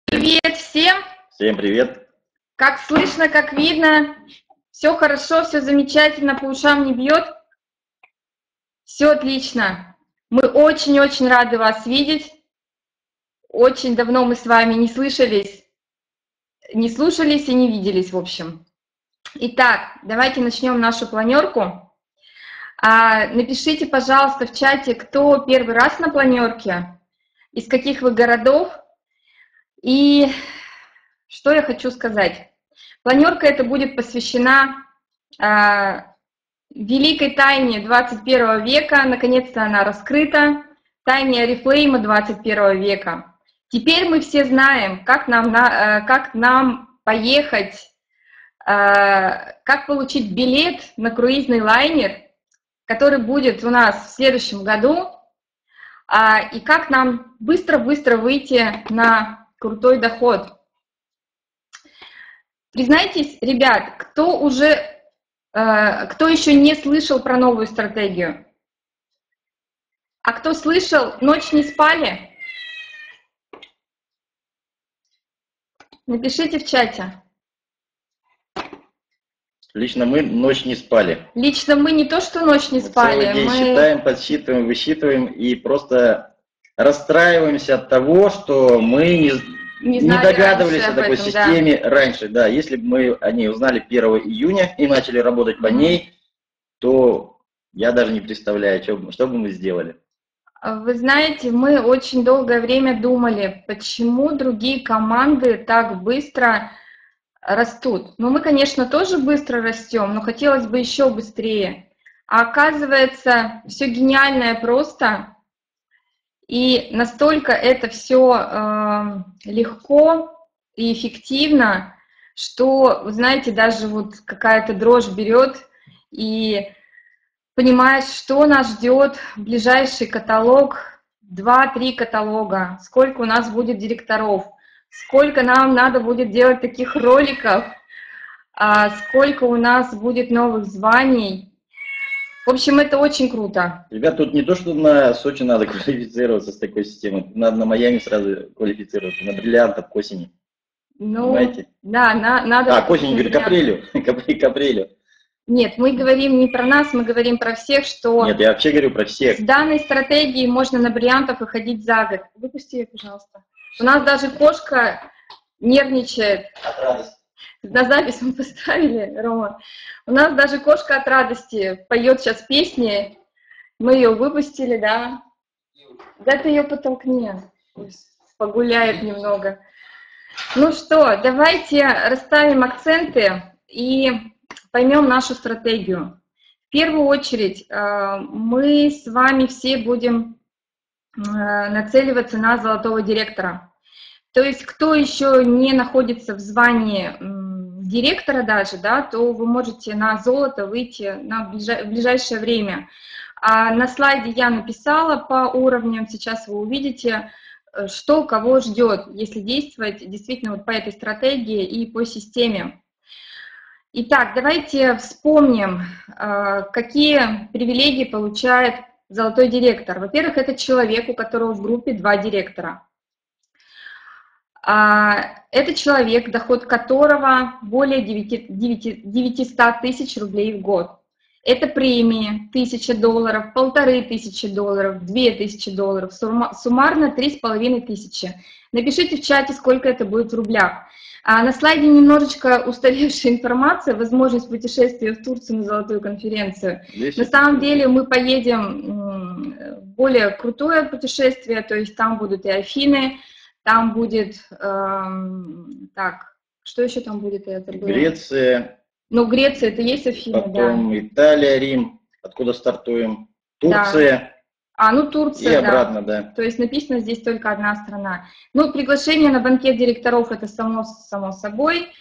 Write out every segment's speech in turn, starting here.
Привет всем! Всем привет! Как слышно, как видно, все хорошо, все замечательно, по ушам не бьет. Все отлично. Мы очень-очень рады вас видеть. Очень давно мы с вами не слышались, не слушались и не виделись, в общем. Итак, давайте начнем нашу планерку. Напишите, пожалуйста, в чате, кто первый раз на планерке, из каких вы городов. И что я хочу сказать. Планерка эта будет посвящена великой тайне 21 века. Наконец-то она раскрыта. Тайне Oriflame 21 века. Теперь мы все знаем, как нам поехать, как получить билет на круизный лайнер, который будет у нас в следующем году, и как нам быстро-быстро выйти на крутой доход. Признайтесь, ребят, кто еще не слышал про новую стратегию? А кто слышал, ночь не спали? Напишите в чате. Лично мы ночь не спали. Лично мы не то, что ночь не спали. Целый день считаем, подсчитываем, высчитываем и просто расстраиваемся от того, что мы не догадывались о такой системе раньше. Да, если бы мы о ней узнали 1 июня и начали работать по ней, то я даже не представляю, что бы мы сделали. Вы знаете, мы очень долгое время думали, почему другие команды так быстро растут. Ну, мы, конечно, тоже быстро растем, но хотелось бы еще быстрее. А оказывается, все гениальное просто, и настолько это все легко и эффективно, что, вы знаете, даже вот какая-то дрожь берет, и понимаешь, что нас ждет в ближайший каталог, 2-3 каталога, сколько у нас будет директоров, сколько нам надо будет делать таких роликов, сколько у нас будет новых званий. В общем, это очень круто. Ребят, тут не то, что на Сочи надо квалифицироваться с такой системой, надо на Майами сразу квалифицироваться, на бриллиантов к осени. Ну, понимаете? Да, надо... к осени, говорю, к апрелю. Нет, мы говорим не про нас, мы говорим про всех, что... Нет, я вообще говорю про всех. С данной стратегией можно на бриллиантов выходить за год. Выпусти ее, пожалуйста. У нас даже кошка нервничает. От радости. На запись мы поставили, Рома. У нас даже кошка от радости поет сейчас песни. Мы ее выпустили, да. Да ты ее потолкни. Погуляет немного. Ну что, давайте расставим акценты и поймем нашу стратегию. В первую очередь мы с вами все будем нацеливаться на золотого директора. То есть кто еще не находится в звании директора даже, да, то вы можете на золото выйти в ближайшее время. На слайде я написала по уровням, сейчас вы увидите, что кого ждет, если действовать действительно вот по этой стратегии и по системе. Итак, давайте вспомним, какие привилегии получает золотой директор. Во-первых, это человек, у которого в группе 2 директора. Это человек, доход которого более 900 тысяч рублей в год. Это премии $1000, $1500, $2000, суммарно 3500. Напишите в чате, сколько это будет в рублях. На слайде немножечко устаревшая информация, возможность путешествия в Турцию на золотую конференцию. На самом деле мы поедем в более крутое путешествие, то есть там будут и Афины, там будет, так, что еще там будет? Греция. Ну, Греция, это есть Афины, потом да. Италия, Рим, откуда стартуем. Турция. Да. Ну, Турция, и обратно, да. То есть написано здесь только одна страна. Ну, приглашение на банкет директоров, это само собой.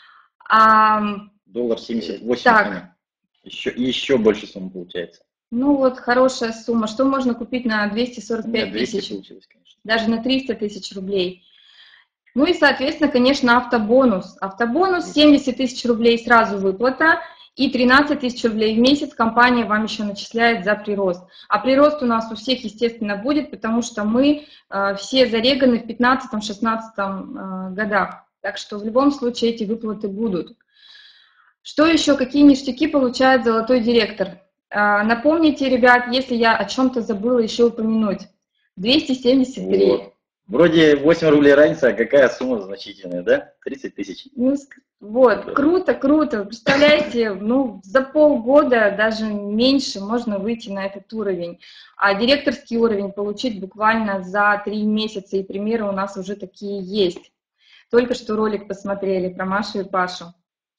$78. Так. Еще больше сумма получается. Ну, вот хорошая сумма. Что можно купить на 245 тысяч? Получилось, конечно. Даже на 300 тысяч рублей. Ну и, соответственно, конечно, автобонус. Автобонус 70 тысяч рублей сразу выплата. И 13 тысяч рублей в месяц компания вам еще начисляет за прирост. А прирост у нас у всех, естественно, будет, потому что мы все зареганы в 15-16 годах. Так что в любом случае эти выплаты будут. Что еще, какие ништяки получает золотой директор? Напомните, ребят, если я о чем-то забыла еще упомянуть. 273. Вот. Вроде 8 рублей разница, а какая сумма значительная, да? 30 тысяч. Ну, вот, круто, круто. Представляете, ну, за полгода, даже меньше, можно выйти на этот уровень. А директорский уровень получить буквально за 3 месяца, и примеры у нас уже такие есть. Только что ролик посмотрели про Машу и Пашу.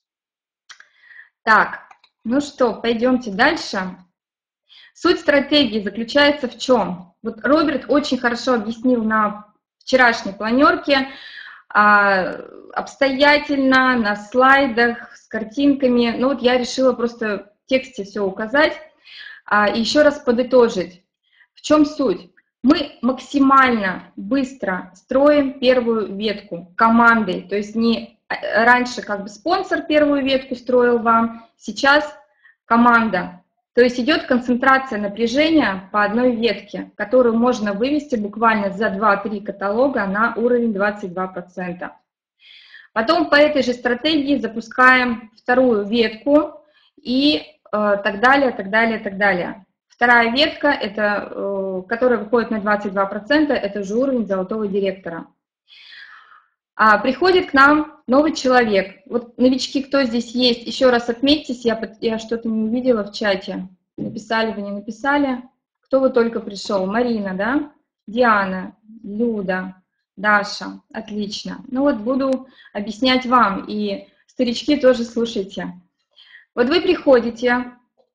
Так, ну что, пойдемте дальше. Суть стратегии заключается в чем? Вот Роберт очень хорошо объяснил на вчерашней планерке, обстоятельно, на слайдах, с картинками. Ну вот я решила просто в тексте все указать и еще раз подытожить. В чем суть? Мы максимально быстро строим первую ветку командой, то есть не раньше как бы спонсор первую ветку строил вам, сейчас команда. То есть идет концентрация напряжения по одной ветке, которую можно вывести буквально за 2-3 каталога на уровень 22%. Потом по этой же стратегии запускаем вторую ветку и так далее, так далее, так далее. Вторая ветка, это, которая выходит на 22%, это уже уровень золотого директора. Приходит к нам новый человек. Вот новички, кто здесь есть, еще раз отметьтесь, я что-то не увидела в чате. Написали вы, не написали? Кто вы только пришел? Марина, да? Диана, Люда, Даша. Отлично. Ну вот буду объяснять вам, и старички тоже слушайте. Вот вы приходите,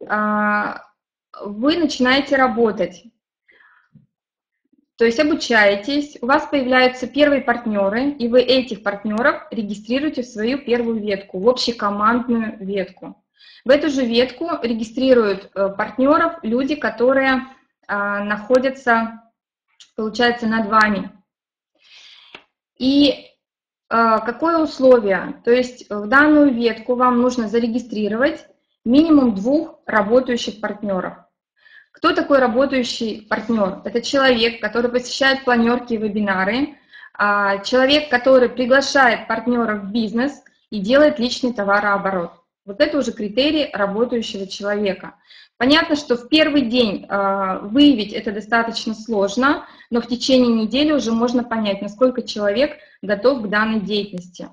вы начинаете работать. То есть обучаетесь, у вас появляются первые партнеры, и вы этих партнеров регистрируете в свою первую ветку, в общекомандную ветку. В эту же ветку регистрируют партнеров люди, которые находятся, получается, над вами. И какое условие? То есть в данную ветку вам нужно зарегистрировать минимум 2 работающих партнеров. Кто такой работающий партнер? Это человек, который посещает планерки и вебинары, человек, который приглашает партнеров в бизнес и делает личный товарооборот. Вот это уже критерий работающего человека. Понятно, что в первый день выявить это достаточно сложно, но в течение недели уже можно понять, насколько человек готов к данной деятельности.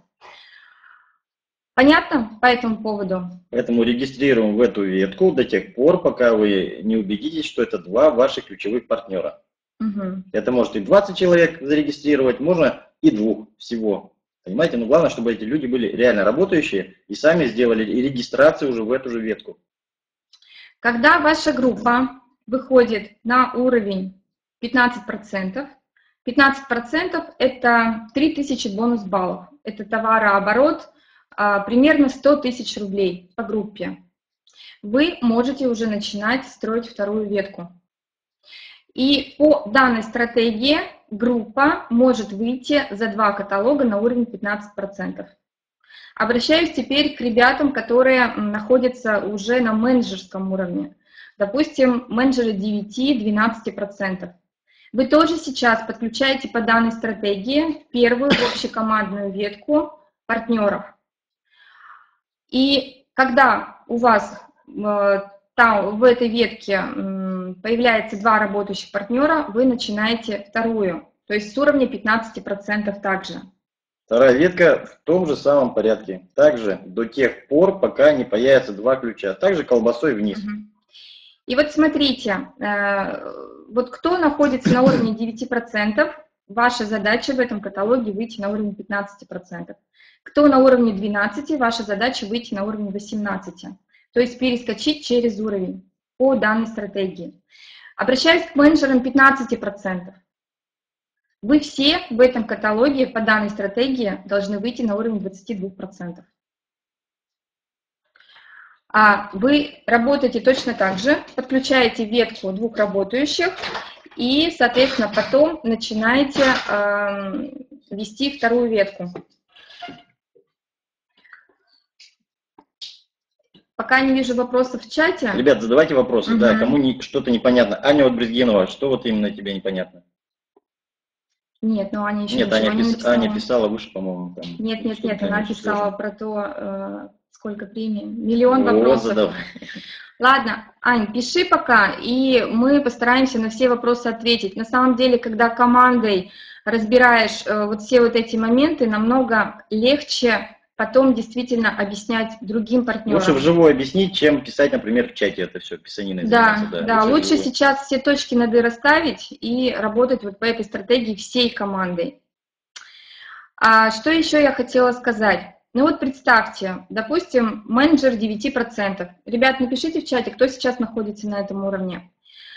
Понятно по этому поводу? Поэтому регистрируем в эту ветку до тех пор, пока вы не убедитесь, что это 2 ваших ключевых партнера. Угу. Это может и 20 человек зарегистрировать, можно и 2 всего. Понимаете, но главное, чтобы эти люди были реально работающие и сами сделали и регистрацию уже в эту же ветку. Когда ваша группа выходит на уровень 15%, 15% это 3000 бонус баллов. Это товарооборот примерно 100 тысяч рублей по группе. Вы можете уже начинать строить вторую ветку. И по данной стратегии группа может выйти за 2 каталога на уровень 15%. Обращаюсь теперь к ребятам, которые находятся уже на менеджерском уровне. Допустим, менеджеры 9-12%. Вы тоже сейчас подключаете по данной стратегии первую общекомандную ветку партнеров. И когда у вас там в этой ветке появляется 2 работающих партнера, вы начинаете вторую, то есть с уровня 15% также. Вторая ветка в том же самом порядке, также до тех пор, пока не появятся 2 ключа, также колбасой вниз. И вот смотрите, вот кто находится на уровне 9%, ваша задача в этом каталоге выйти на уровень 15%. Кто на уровне 12%, ваша задача выйти на уровень 18%. То есть перескочить через уровень по данной стратегии. Обращаюсь к менеджерам 15%. Вы все в этом каталоге по данной стратегии должны выйти на уровень 22%. А вы работаете точно так же, подключаете ветку 2 работающих и, соответственно, потом начинаете вести вторую ветку. Пока не вижу вопросов в чате. Ребят, задавайте вопросы, да, кому что-то непонятно. Аня вот Брезгинова, что вот именно тебе непонятно? Нет, ну Аня еще Нет, ничего не написала. Аня писала выше, по-моему. Нет, она писала про то, сколько премий. Миллион вопросов. Ладно, Ань, пиши пока, и мы постараемся на все вопросы ответить. На самом деле, когда командой разбираешь вот все вот эти моменты, намного легче потом действительно объяснять другим партнерам. Лучше вживую объяснить, чем писать, например, в чате это все, писаниной заниматься. Да, лучше сейчас все точки над «и» расставить и работать вот по этой стратегии всей командой. А что еще я хотела сказать? Ну вот представьте, допустим, менеджер 9%. Ребят, напишите в чате, кто сейчас находится на этом уровне.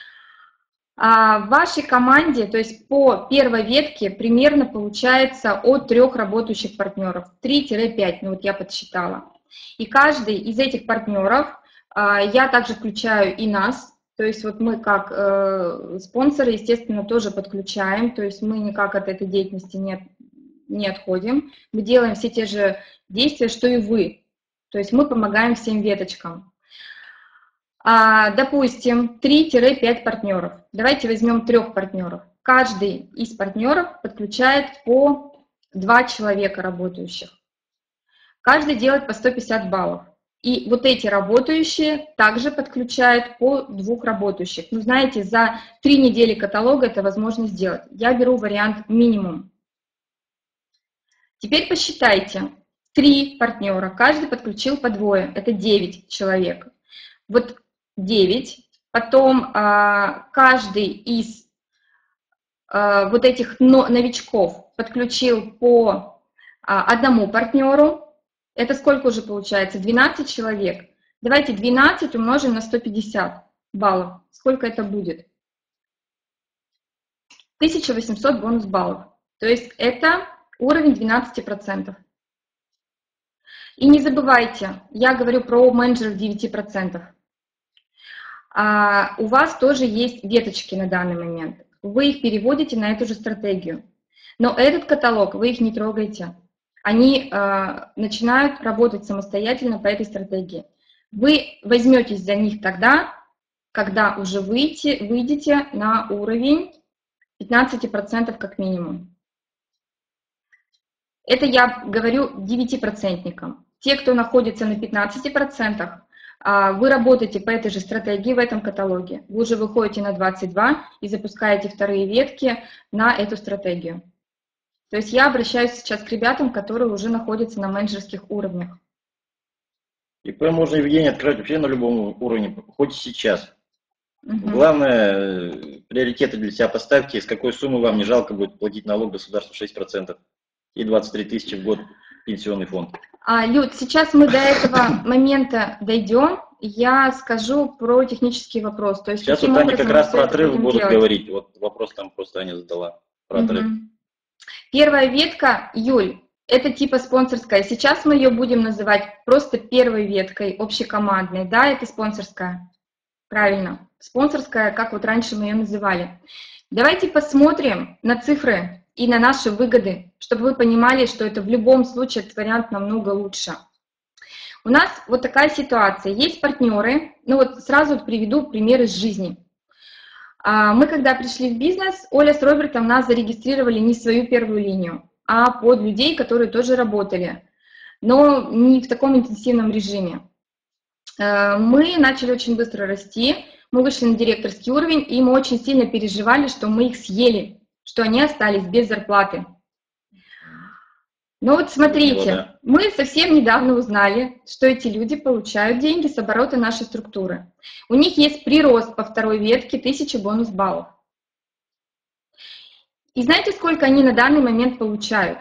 В вашей команде, то есть по первой ветке, примерно получается от 3 работающих партнеров, 3-5, ну вот я подсчитала. И каждый из этих партнеров, я также включаю и нас, то есть вот мы как спонсоры, естественно, тоже подключаем, то есть мы никак от этой деятельности не отходим, мы делаем все те же действия, что и вы, то есть мы помогаем всем веточкам. Допустим, 3-5 партнеров. Давайте возьмем 3 партнеров. Каждый из партнеров подключает по 2 человека работающих. Каждый делает по 150 баллов. И вот эти работающие также подключают по 2 работающих. Ну, знаете, за 3 недели каталога это возможно сделать. Я беру вариант минимум. Теперь посчитайте. 3 партнера, каждый подключил по 2. Это 9 человек. Вот 9, потом каждый из вот этих новичков подключил по 1 партнеру, это сколько уже получается? 12 человек. Давайте 12 умножим на 150 баллов. Сколько это будет? 1800 бонус баллов. То есть это уровень 12%. И не забывайте, я говорю про менеджеров 9%. У вас тоже есть веточки на данный момент. Вы их переводите на эту же стратегию. Но этот каталог, вы их не трогаете. Они начинают работать самостоятельно по этой стратегии. Вы возьметесь за них тогда, когда уже выйдете на уровень 15% как минимум. Это я говорю 9%. Те, кто находится на 15%, вы работаете по этой же стратегии в этом каталоге. Вы уже выходите на 22 и запускаете вторые ветки на эту стратегию. То есть я обращаюсь сейчас к ребятам, которые уже находятся на менеджерских уровнях. ИП можно, Евгений, открыть вообще на любом уровне, хоть сейчас. Главное, приоритеты для себя поставьте, с какой суммы вам не жалко будет платить налог государству 6% и 23 тысячи в год пенсионный фонд. Люд, сейчас мы до этого момента дойдем, я скажу про технический вопрос. То есть, сейчас вот они как раз про отрыв будут говорить. Вот вопрос там просто Аня задала про отрыв. Первая ветка, Юль, это типа спонсорская. Сейчас мы ее будем называть просто первой веткой, общекомандной. Да, это спонсорская. Правильно. Спонсорская, как вот раньше мы ее называли. Давайте посмотрим на цифры и на наши выгоды, чтобы вы понимали, что это в любом случае этот вариант намного лучше. У нас вот такая ситуация. Есть партнеры, ну вот сразу приведу пример из жизни. Мы когда пришли в бизнес, Оля с Робертом нас зарегистрировали не свою первую линию, а под людей, которые тоже работали, но не в таком интенсивном режиме. Мы начали очень быстро расти, мы вышли на директорский уровень, и мы очень сильно переживали, что мы их съели, что они остались без зарплаты. Но вот смотрите, мы совсем недавно узнали, что эти люди получают деньги с оборота нашей структуры. У них есть прирост по второй ветке 1000 бонус баллов. И знаете, сколько они на данный момент получают?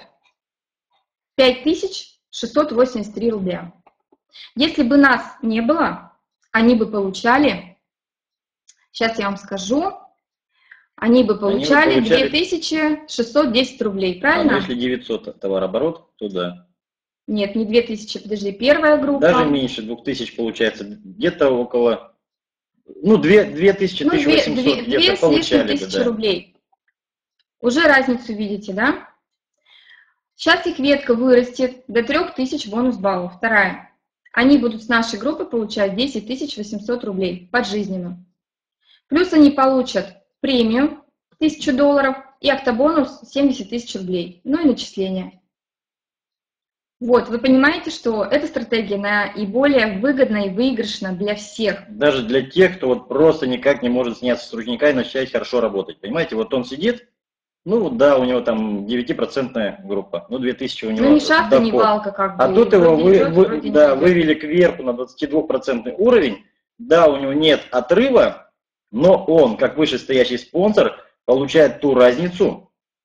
5683 рубля. Если бы нас не было, они бы получали, сейчас я вам скажу, они бы получали 2610 рублей, правильно? Ну, если 900 товарооборот, то да. Нет, не 2000, подожди, первая группа. Даже меньше, 2000 получается, где-то около, ну, 2000, 1800 где-то получали бы, да. Рублей. Уже разницу видите, да? Сейчас их ветка вырастет до 3000 бонус баллов, вторая. они будут с нашей группы получать 10 800 рублей пожизненно. Плюс они получат премию $1000 и автобонус 70 000 рублей, ну и начисления. Вот, вы понимаете, что эта стратегия наиболее выгодна и выигрышна для всех. Даже для тех, кто вот просто никак не может сняться с ручника и начать хорошо работать. Понимаете, вот он сидит, ну да, у него там 9% группа, ну 2000 у него ну, ни шахта, доход. ни валка, как бы. А тут его идет, вывели кверху на 22% уровень, да, у него нет отрыва, но он, как вышестоящий спонсор, получает ту разницу.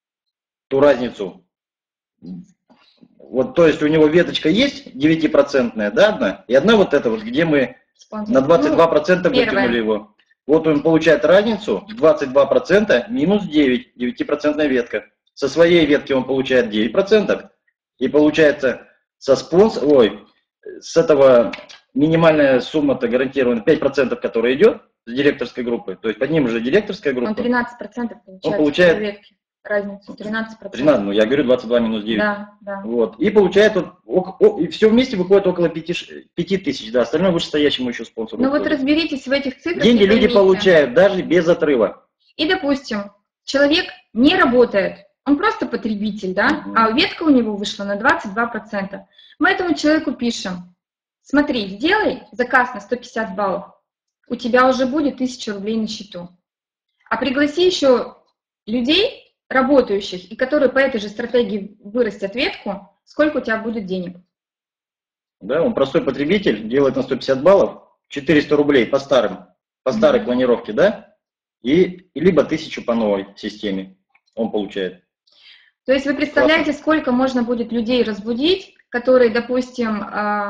Вот, то есть у него веточка есть 9%, да, одна, и одна вот эта вот, где мы спонсор. На 22% вытянули его. Вот он получает разницу, 22% минус 9, 9% ветка. Со своей ветки он получает 9%, и получается с этого минимальная сумма-то гарантирована 5%, которая идет с директорской группы, то есть под ним уже директорская группа. Он 13% получает ветки. Разницу 13%. 13, ну я говорю 22 минус 9. Да, да. Вот. И получает, и все вместе выходит около 5000, да, остальное вышестоящему еще спонсору. Ну вот разберитесь в этих цифрах. Деньги люди получают даже без отрыва. И, допустим, человек не работает, он просто потребитель, да, а ветка у него вышла на 22%. Мы этому человеку пишем: смотри, сделай заказ на 150 баллов, у тебя уже будет 1000 рублей на счету. А пригласи еще людей, работающих, и которые по этой же стратегии вырастят ветку, сколько у тебя будет денег? Да, он простой потребитель, делает на 150 баллов, 400 рублей по старой планировке, да, и либо 1000 по новой системе он получает. То есть вы представляете, сколько можно будет людей разбудить, которые, допустим,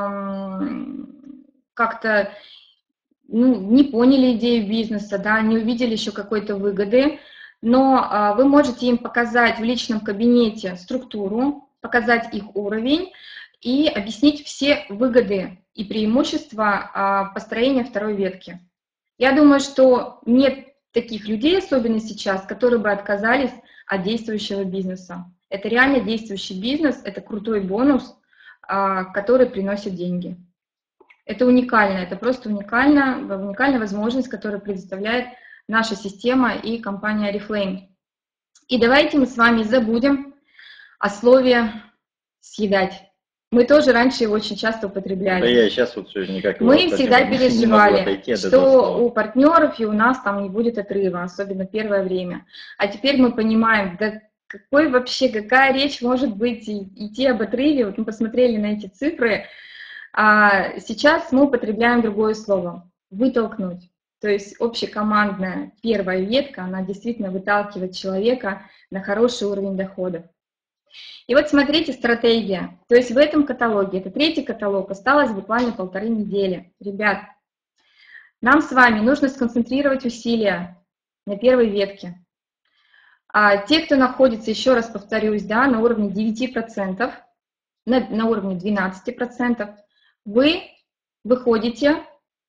как-то не поняли идею бизнеса, да, не увидели еще какой-то выгоды, но вы можете им показать в личном кабинете структуру, показать их уровень и объяснить все выгоды и преимущества построения второй ветки. Я думаю, что нет таких людей, особенно сейчас, которые бы отказались от действующего бизнеса. Это реально действующий бизнес, это крутой бонус, который приносит деньги. Это уникально, это просто уникальная возможность, которую предоставляет наша система и компания Oriflame. И давайте мы с вами забудем о слове «съедать». Мы тоже раньше его очень часто употребляли. Да я сейчас вот все никак. Мы всегда переживали, что у партнеров и у нас там не будет отрыва, особенно первое время. А теперь мы понимаем, да какая речь может быть идти об отрыве. Вот мы посмотрели на эти цифры, а сейчас мы употребляем другое слово – вытолкнуть. То есть общекомандная первая ветка, она действительно выталкивает человека на хороший уровень доходов. И вот смотрите, стратегия. То есть в этом каталоге, это 3-й каталог, осталось буквально 1,5 недели. Ребят, нам с вами нужно сконцентрировать усилия на первой ветке. А те, кто находится, еще раз повторюсь, да, на уровне 9%, на уровне 12%, вы выходите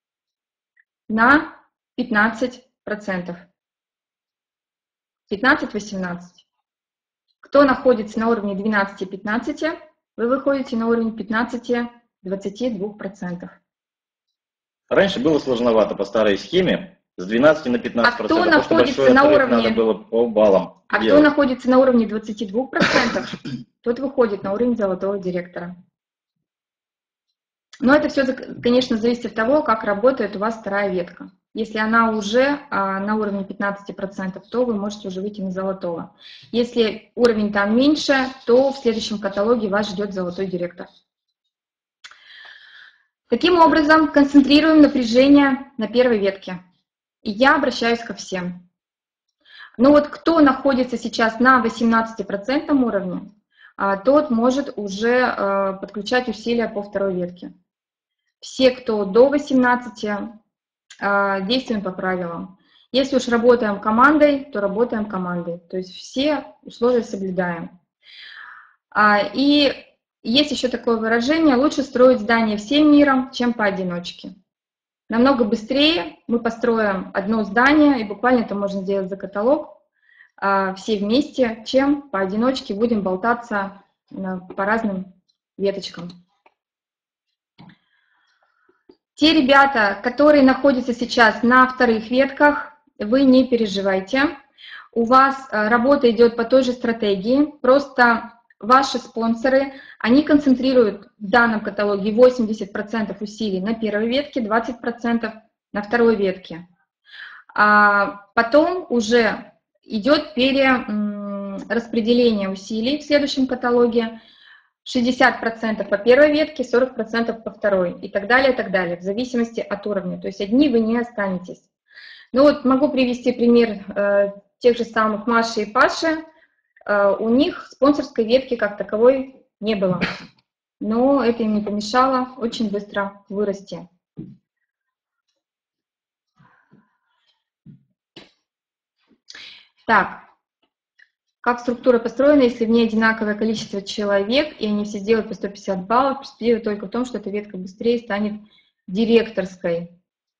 на 15%. 15-18%. Кто находится на уровне 12-15%, вы выходите на уровень 15-22%. Раньше было сложновато по старой схеме, с 12 на 15%. А кто находится на уровне... Надо было по баллам делать. Кто находится на уровне 22%, тот выходит на уровень золотого директора. Но это все, конечно, зависит от того, как работает у вас вторая ветка. Если она уже на уровне 15%, то вы можете уже выйти на золотого. Если уровень там меньше, то в следующем каталоге вас ждет золотой директор. Таким образом, концентрируем напряжение на первой ветке. И я обращаюсь ко всем. Но вот кто находится сейчас на 18% уровне, тот может уже подключать усилия по второй ветке. Все, кто до 18, действуем по правилам. Если уж работаем командой, то работаем командой. То есть все условия соблюдаем. И есть еще такое выражение: лучше строить здание всем миром, чем поодиночке. Намного быстрее мы построим одно здание, и буквально это можно сделать за каталог, все вместе, чем поодиночке будем болтаться по разным веточкам. Те ребята, которые находятся сейчас на вторых ветках, вы не переживайте. У вас работа идет по той же стратегии, просто ваши спонсоры, они концентрируют в данном каталоге 80% усилий на первой ветке, 20% на второй ветке. А потом уже идет перераспределение усилий в следующем каталоге. 60% по первой ветке, 40% по второй и так далее, в зависимости от уровня. То есть одни вы не останетесь. Ну вот могу привести пример тех же самых Маши и Паши. У них спонсорской ветки как таковой не было, но это им не помешало очень быстро вырасти. Так, как структура построена, если в ней одинаковое количество человек, и они все сделают по 150 баллов, перспектива только в том, что эта ветка быстрее станет директорской.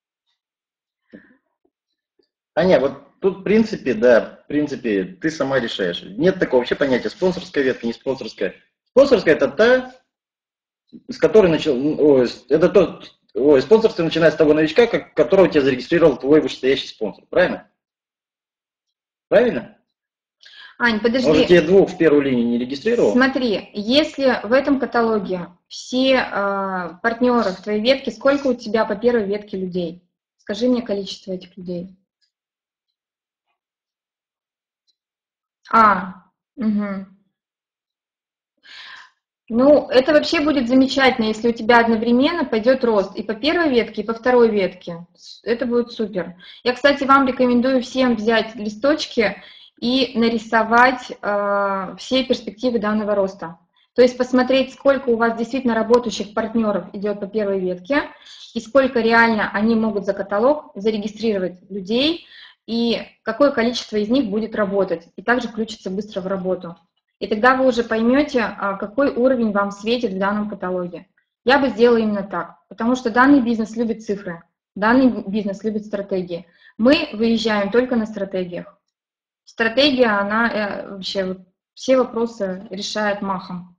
Аня, вот тут в принципе, да, в принципе, ты сама решаешь. Нет такого вообще понятия спонсорская ветка, не спонсорская. Спонсорская это та, с которой спонсорство начинает с того новичка, которого тебя зарегистрировал твой вышестоящий спонсор, правильно? Правильно? Ань, подожди. Может, я двух в первую линию не регистрировал? Смотри, если в этом каталоге все партнеры в твоей ветке, сколько у тебя по первой ветке людей? Скажи мне количество этих людей. Угу. Ну, это вообще будет замечательно, если у тебя одновременно пойдет рост и по первой ветке, и по второй ветке. Это будет супер. Я, кстати, вам рекомендую всем взять листочки и нарисовать все перспективы данного роста. То есть посмотреть, сколько у вас действительно работающих партнеров идет по первой ветке, и сколько реально они могут за каталог зарегистрировать людей, и какое количество из них будет работать, и также включиться быстро в работу. И тогда вы уже поймете, какой уровень вам светит в данном каталоге. Я бы сделала именно так, потому что данный бизнес любит цифры, данный бизнес любит стратегии. Мы выезжаем только на стратегиях. Стратегия, она вообще все вопросы решает махом.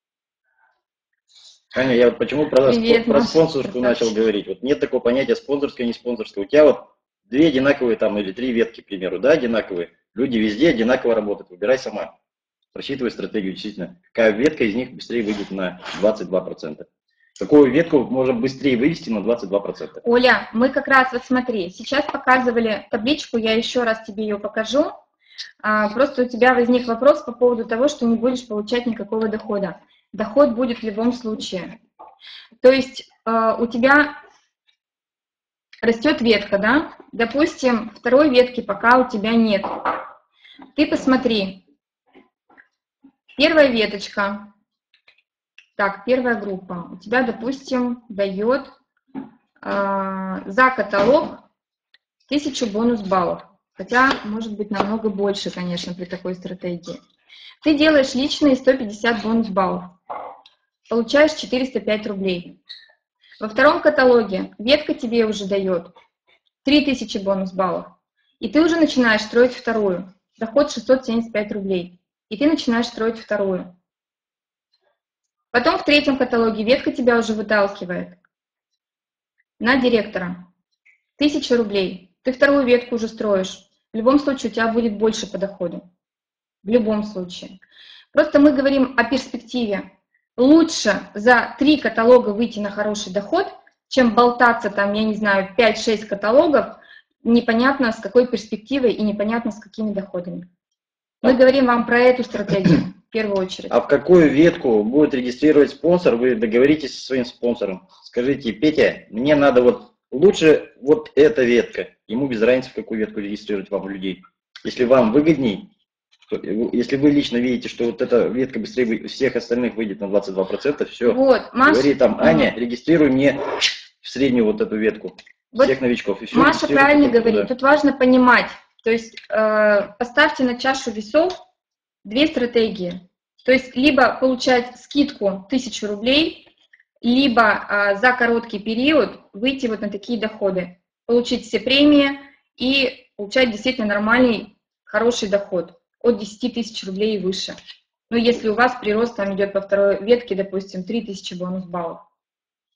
Аня, я почему про спонсорскую начал говорить? Вот нет такого понятия спонсорская, не спонсорская. У тебя вот две одинаковые там или три ветки, к примеру, да, одинаковые. Люди везде одинаково работают. Выбирай сама. Просчитывай стратегию, действительно. Какая ветка из них быстрее выйдет на 22%. Какую ветку можно быстрее вывести на 22%? Оля, мы как раз, вот смотри, сейчас показывали табличку, я еще раз тебе ее покажу. Просто у тебя возник вопрос по поводу того, что не будешь получать никакого дохода. Доход будет в любом случае. То есть у тебя растет ветка, да? Допустим, второй ветки пока у тебя нет. Ты посмотри. Первая веточка. Так, первая группа. У тебя, допустим, дает за каталог 1000 бонус баллов. Хотя, может быть, намного больше, конечно, при такой стратегии. Ты делаешь личные 150 бонус баллов. Получаешь 405 рублей. Во втором каталоге ветка тебе уже дает 3000 бонус баллов. И ты уже начинаешь строить вторую. Доход 675 рублей. И ты начинаешь строить вторую. Потом в третьем каталоге ветка тебя уже выталкивает на директора. 1000 рублей. Ты вторую ветку уже строишь. В любом случае у тебя будет больше по доходу. В любом случае. Просто мы говорим о перспективе. Лучше за 3 каталога выйти на хороший доход, чем болтаться там, я не знаю, 5-6 каталогов, непонятно с какой перспективой и непонятно с какими доходами. Мы говорим вам про эту стратегию в первую очередь. А в какую ветку будет регистрировать спонсор, вы договоритесь со своим спонсором. Скажите: Петя, мне надо вот лучше вот эта ветка. Ему без разницы, в какую ветку регистрировать вам людей. Если вам выгодней, если вы лично видите, что вот эта ветка быстрее всех остальных выйдет на 22%, все. Вот, Маша, говори там: Аня, регистрируй мне в среднюю вот эту ветку вот всех новичков. И все, Маша правильно говорит. Тут важно понимать. То есть поставьте на чашу весов 2 стратегии. То есть либо получать скидку 1000 рублей, либо за короткий период выйти вот на такие доходы, получить все премии и получать действительно нормальный, хороший доход от 10 000 рублей и выше. Ну, если у вас прирост там идет по второй ветке, допустим, 3000 бонус баллов.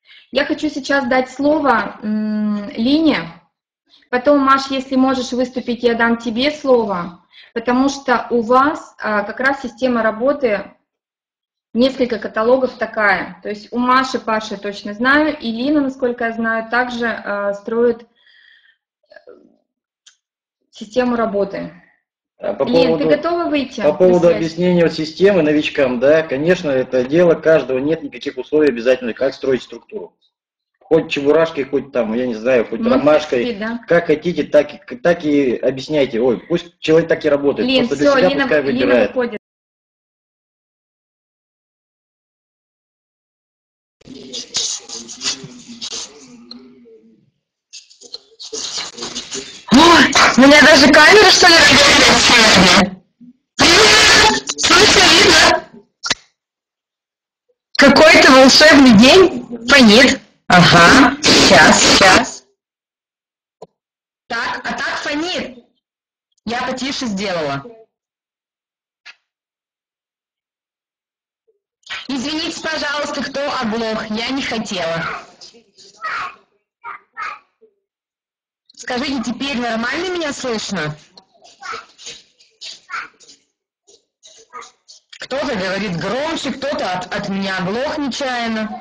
Я хочу сейчас дать слово Лине. Потом, Маш, если можешь выступить, я дам тебе слово, потому что у вас как раз система работы, несколько каталогов такая. То есть у Маши, Паши точно знаю, и Лина, насколько я знаю, также строит систему работы. Лин, ты готова выйти? По поводу объяснения системы новичкам, да, конечно, это дело каждого, нет никаких условий обязательно, как строить структуру. Хоть чебурашкой, хоть там, я не знаю, хоть ромашкой, да. Как хотите, так и объясняйте. Ой, пусть человек так и работает, Лин, просто для себя пускай выбирает. Выходит. У меня даже камера, что ли, работает? Привет! Слышно, видно? Какой-то волшебный день. Фонит. Ага, сейчас. Так, а так фонит. Я потише сделала. Извините, пожалуйста, кто оглох. Я не хотела. Скажите, теперь нормально меня слышно? Кто-то говорит громче, кто-то от меня оглох нечаянно.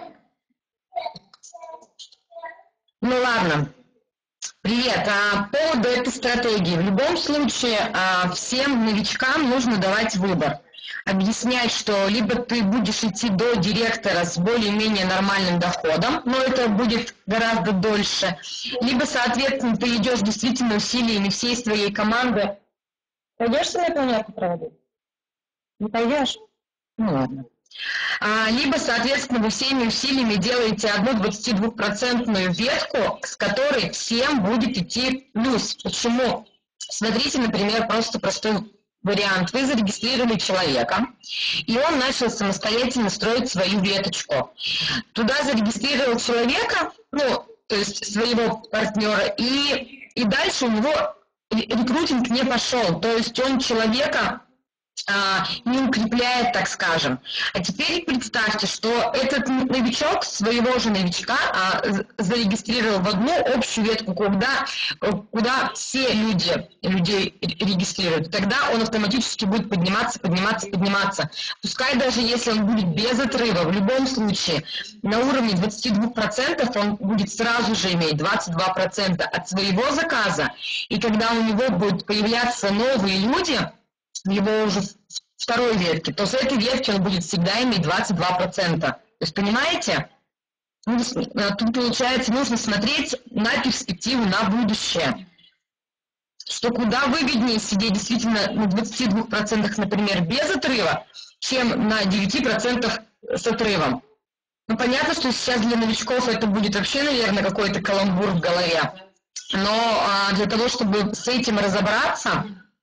Ну ладно. Привет. По поводу этой стратегии. В любом случае, всем новичкам нужно давать выбор. Объяснять, что либо ты будешь идти до директора с более-менее нормальным доходом, но это будет гораздо дольше, либо, соответственно, ты идешь действительно усилиями всей своей команды. Пойдешь со мной планету проводить? Не пойдешь? Ну ладно. Либо, соответственно, вы всеми усилиями делаете одну 22% ветку, с которой всем будет идти плюс. Почему? Смотрите, например, просто простой вариант. Вы зарегистрировали человека, и он начал самостоятельно строить свою веточку. Туда зарегистрировал человека, ну, то есть своего партнера, и дальше у него рекрутинг не пошел. То есть он человека не укрепляет, так скажем. А теперь представьте, что этот новичок своего же новичка зарегистрировал в одну общую ветку, куда все людей регистрируют. Тогда он автоматически будет подниматься. Пускай даже если он будет без отрыва, в любом случае на уровне 22% он будет сразу же иметь 22% от своего заказа. И когда у него будут появляться новые люди, его уже второй ветки, то с этой ветки он будет всегда иметь 22%. То есть, понимаете? Тут, получается, нужно смотреть на перспективу, на будущее. Что куда выгоднее сидеть действительно на 22%, например, без отрыва, чем на 9% с отрывом. Ну, понятно, что сейчас для новичков это будет вообще, наверное, какой-то каламбур в голове. Но для того, чтобы с этим разобраться...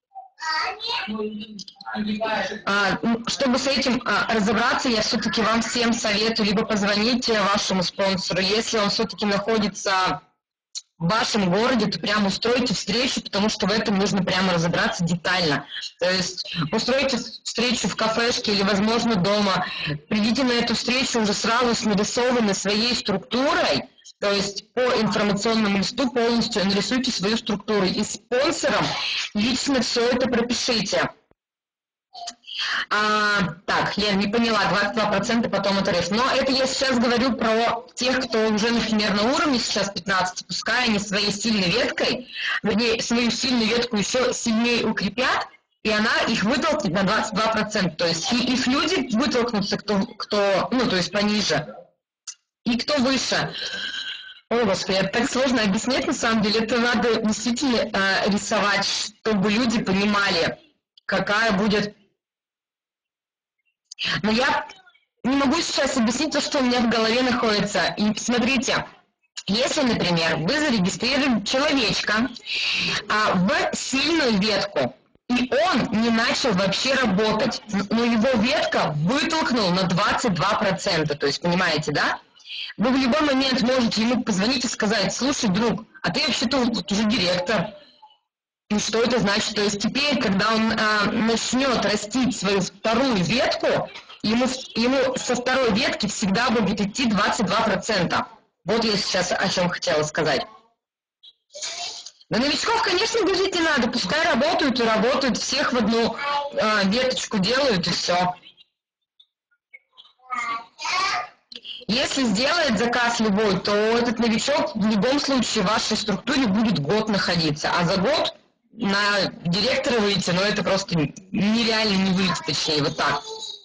Чтобы с этим разобраться, я все-таки вам всем советую либо позвонить вашему спонсору, если он все-таки находится в вашем городе, то прямо устройте встречу, потому что в этом нужно прямо разобраться детально. То есть устройте встречу в кафешке или, возможно, дома. Придите на эту встречу уже сразу с нарисованной своей структурой, то есть по информационному листу полностью нарисуйте свою структуру. И спонсором лично все это пропишите. Так, Лен, не поняла, 22% потом отрыв. Но это я сейчас говорю про тех, кто уже, например, на уровне сейчас 15, пускай они своей сильной веткой, вернее, свою сильную ветку еще сильнее укрепят, и она их вытолкнет на 22%. То есть их люди вытолкнутся, кто ну, то есть пониже, и кто выше. О, Господи, это так сложно объяснять, на самом деле. Это надо действительно рисовать, чтобы люди понимали, какая будет... Но я не могу сейчас объяснить то, что у меня в голове находится. И смотрите, если, например, вы зарегистрировали человечка в сильную ветку, и он не начал вообще работать, но его ветка вытолкнул на 22%, то есть, понимаете, да? Вы в любой момент можете ему позвонить и сказать: слушай, друг, а ты вообще-то тут уже директор. И что это значит? То есть теперь, когда он начнет растить свою вторую ветку, ему со второй ветки всегда будет идти 22%. Вот я сейчас о чем хотела сказать. На новичков, конечно, грузить не надо, пускай работают и работают, всех в одну веточку делают и все. Если сделает заказ любой, то этот новичок в любом случае в вашей структуре будет год находиться, а за год на директора выйти, ну это просто нереально не выйти, точнее, вот так.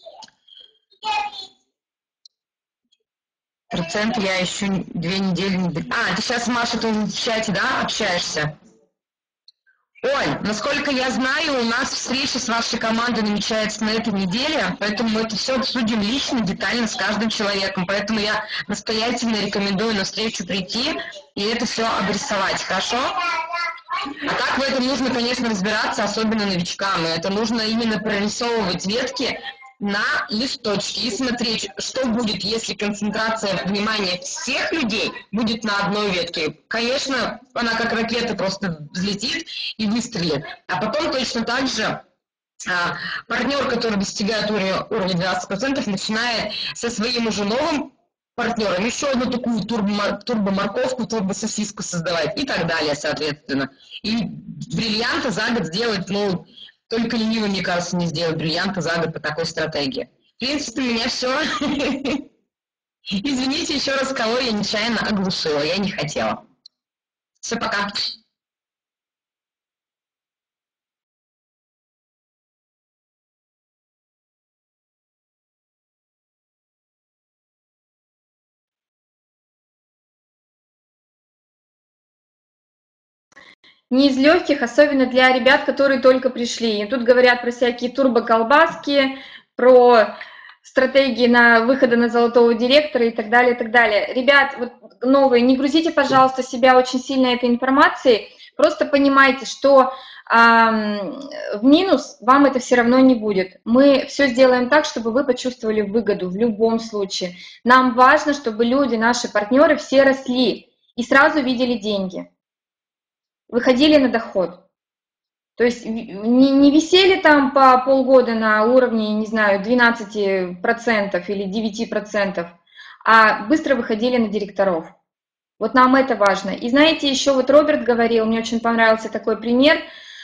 Процент я еще 2 недели не... А, ты сейчас, Маша, тоже в чате, да, общаешься? Оль, насколько я знаю, у нас встреча с вашей командой намечается на этой неделе, поэтому мы это все обсудим лично, детально с каждым человеком. Поэтому я настоятельно рекомендую на встречу прийти и это все обрисовать, хорошо? А так в этом нужно, конечно, разбираться, особенно новичкам. И это нужно именно прорисовывать ветки на листочке и смотреть, что будет, если концентрация внимания всех людей будет на одной ветке. Конечно, она как ракета просто взлетит и выстрелит. А потом точно так же партнер, который достигает уровня 12%, начинает со своим уже новым партнером еще одну такую турбоморковку, турбососиску создавать и так далее, соответственно. И бриллианта за год сделать, ну, только ленивый, мне кажется, не сделать бриллианта за год по такой стратегии. В принципе, у меня все. Извините еще раз, кого я нечаянно оглушила, я не хотела. Все, пока. Не из легких, особенно для ребят, которые только пришли. И тут говорят про всякие турбоколбаски, про стратегии на выхода на золотого директора и так далее, и так далее. Ребят, вот новые, не грузите, пожалуйста, себя очень сильно этой информацией, просто понимайте, что в минус вам это все равно не будет. Мы все сделаем так, чтобы вы почувствовали выгоду в любом случае. Нам важно, чтобы люди, наши партнеры, все росли и сразу видели деньги, выходили на доход. То есть не висели там по полгода на уровне, не знаю, 12% или 9%, а быстро выходили на директоров. Вот нам это важно. И знаете, еще вот Роберт говорил, мне очень понравился такой пример,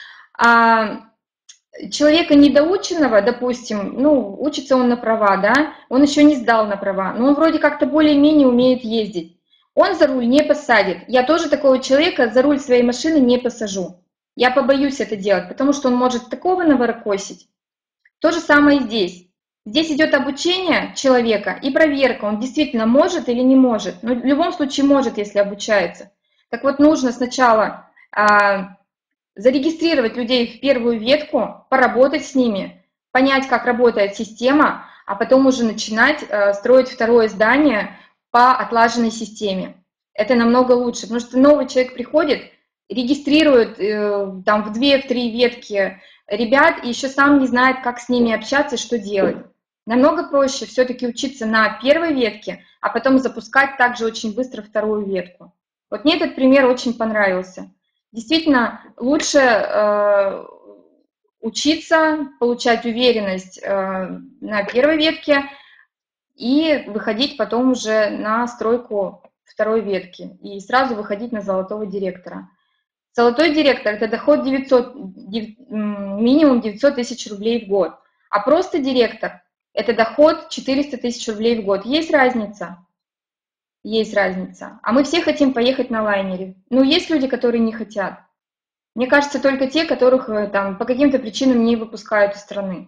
человека недоученного, допустим, ну, учится он на права, да, он еще не сдал на права, но он вроде как-то более-менее умеет ездить. Он за руль не посадит. Я тоже такого человека за руль своей машины не посажу. Я побоюсь это делать, потому что он может такого наворокосить. То же самое и здесь. Здесь идет обучение человека и проверка, он действительно может или не может. Но в любом случае может, если обучается. Так вот, нужно сначала зарегистрировать людей в первую ветку, поработать с ними, понять, как работает система, а потом уже начинать строить второе здание по отлаженной системе. Это намного лучше, потому что новый человек приходит, регистрирует там в 2-3 ветки ребят и еще сам не знает, как с ними общаться и что делать. Намного проще все-таки учиться на первой ветке, а потом запускать также очень быстро вторую ветку. Вот мне этот пример очень понравился. Действительно, лучше учиться, получать уверенность на первой ветке и выходить потом уже на стройку второй ветки и сразу выходить на золотого директора. Золотой директор – это доход минимум 900 тысяч рублей в год, а просто директор – это доход 400 тысяч рублей в год. Есть разница? Есть разница. А мы все хотим поехать на лайнере. Но есть люди, которые не хотят. Мне кажется, только те, которых там по каким-то причинам не выпускают из страны.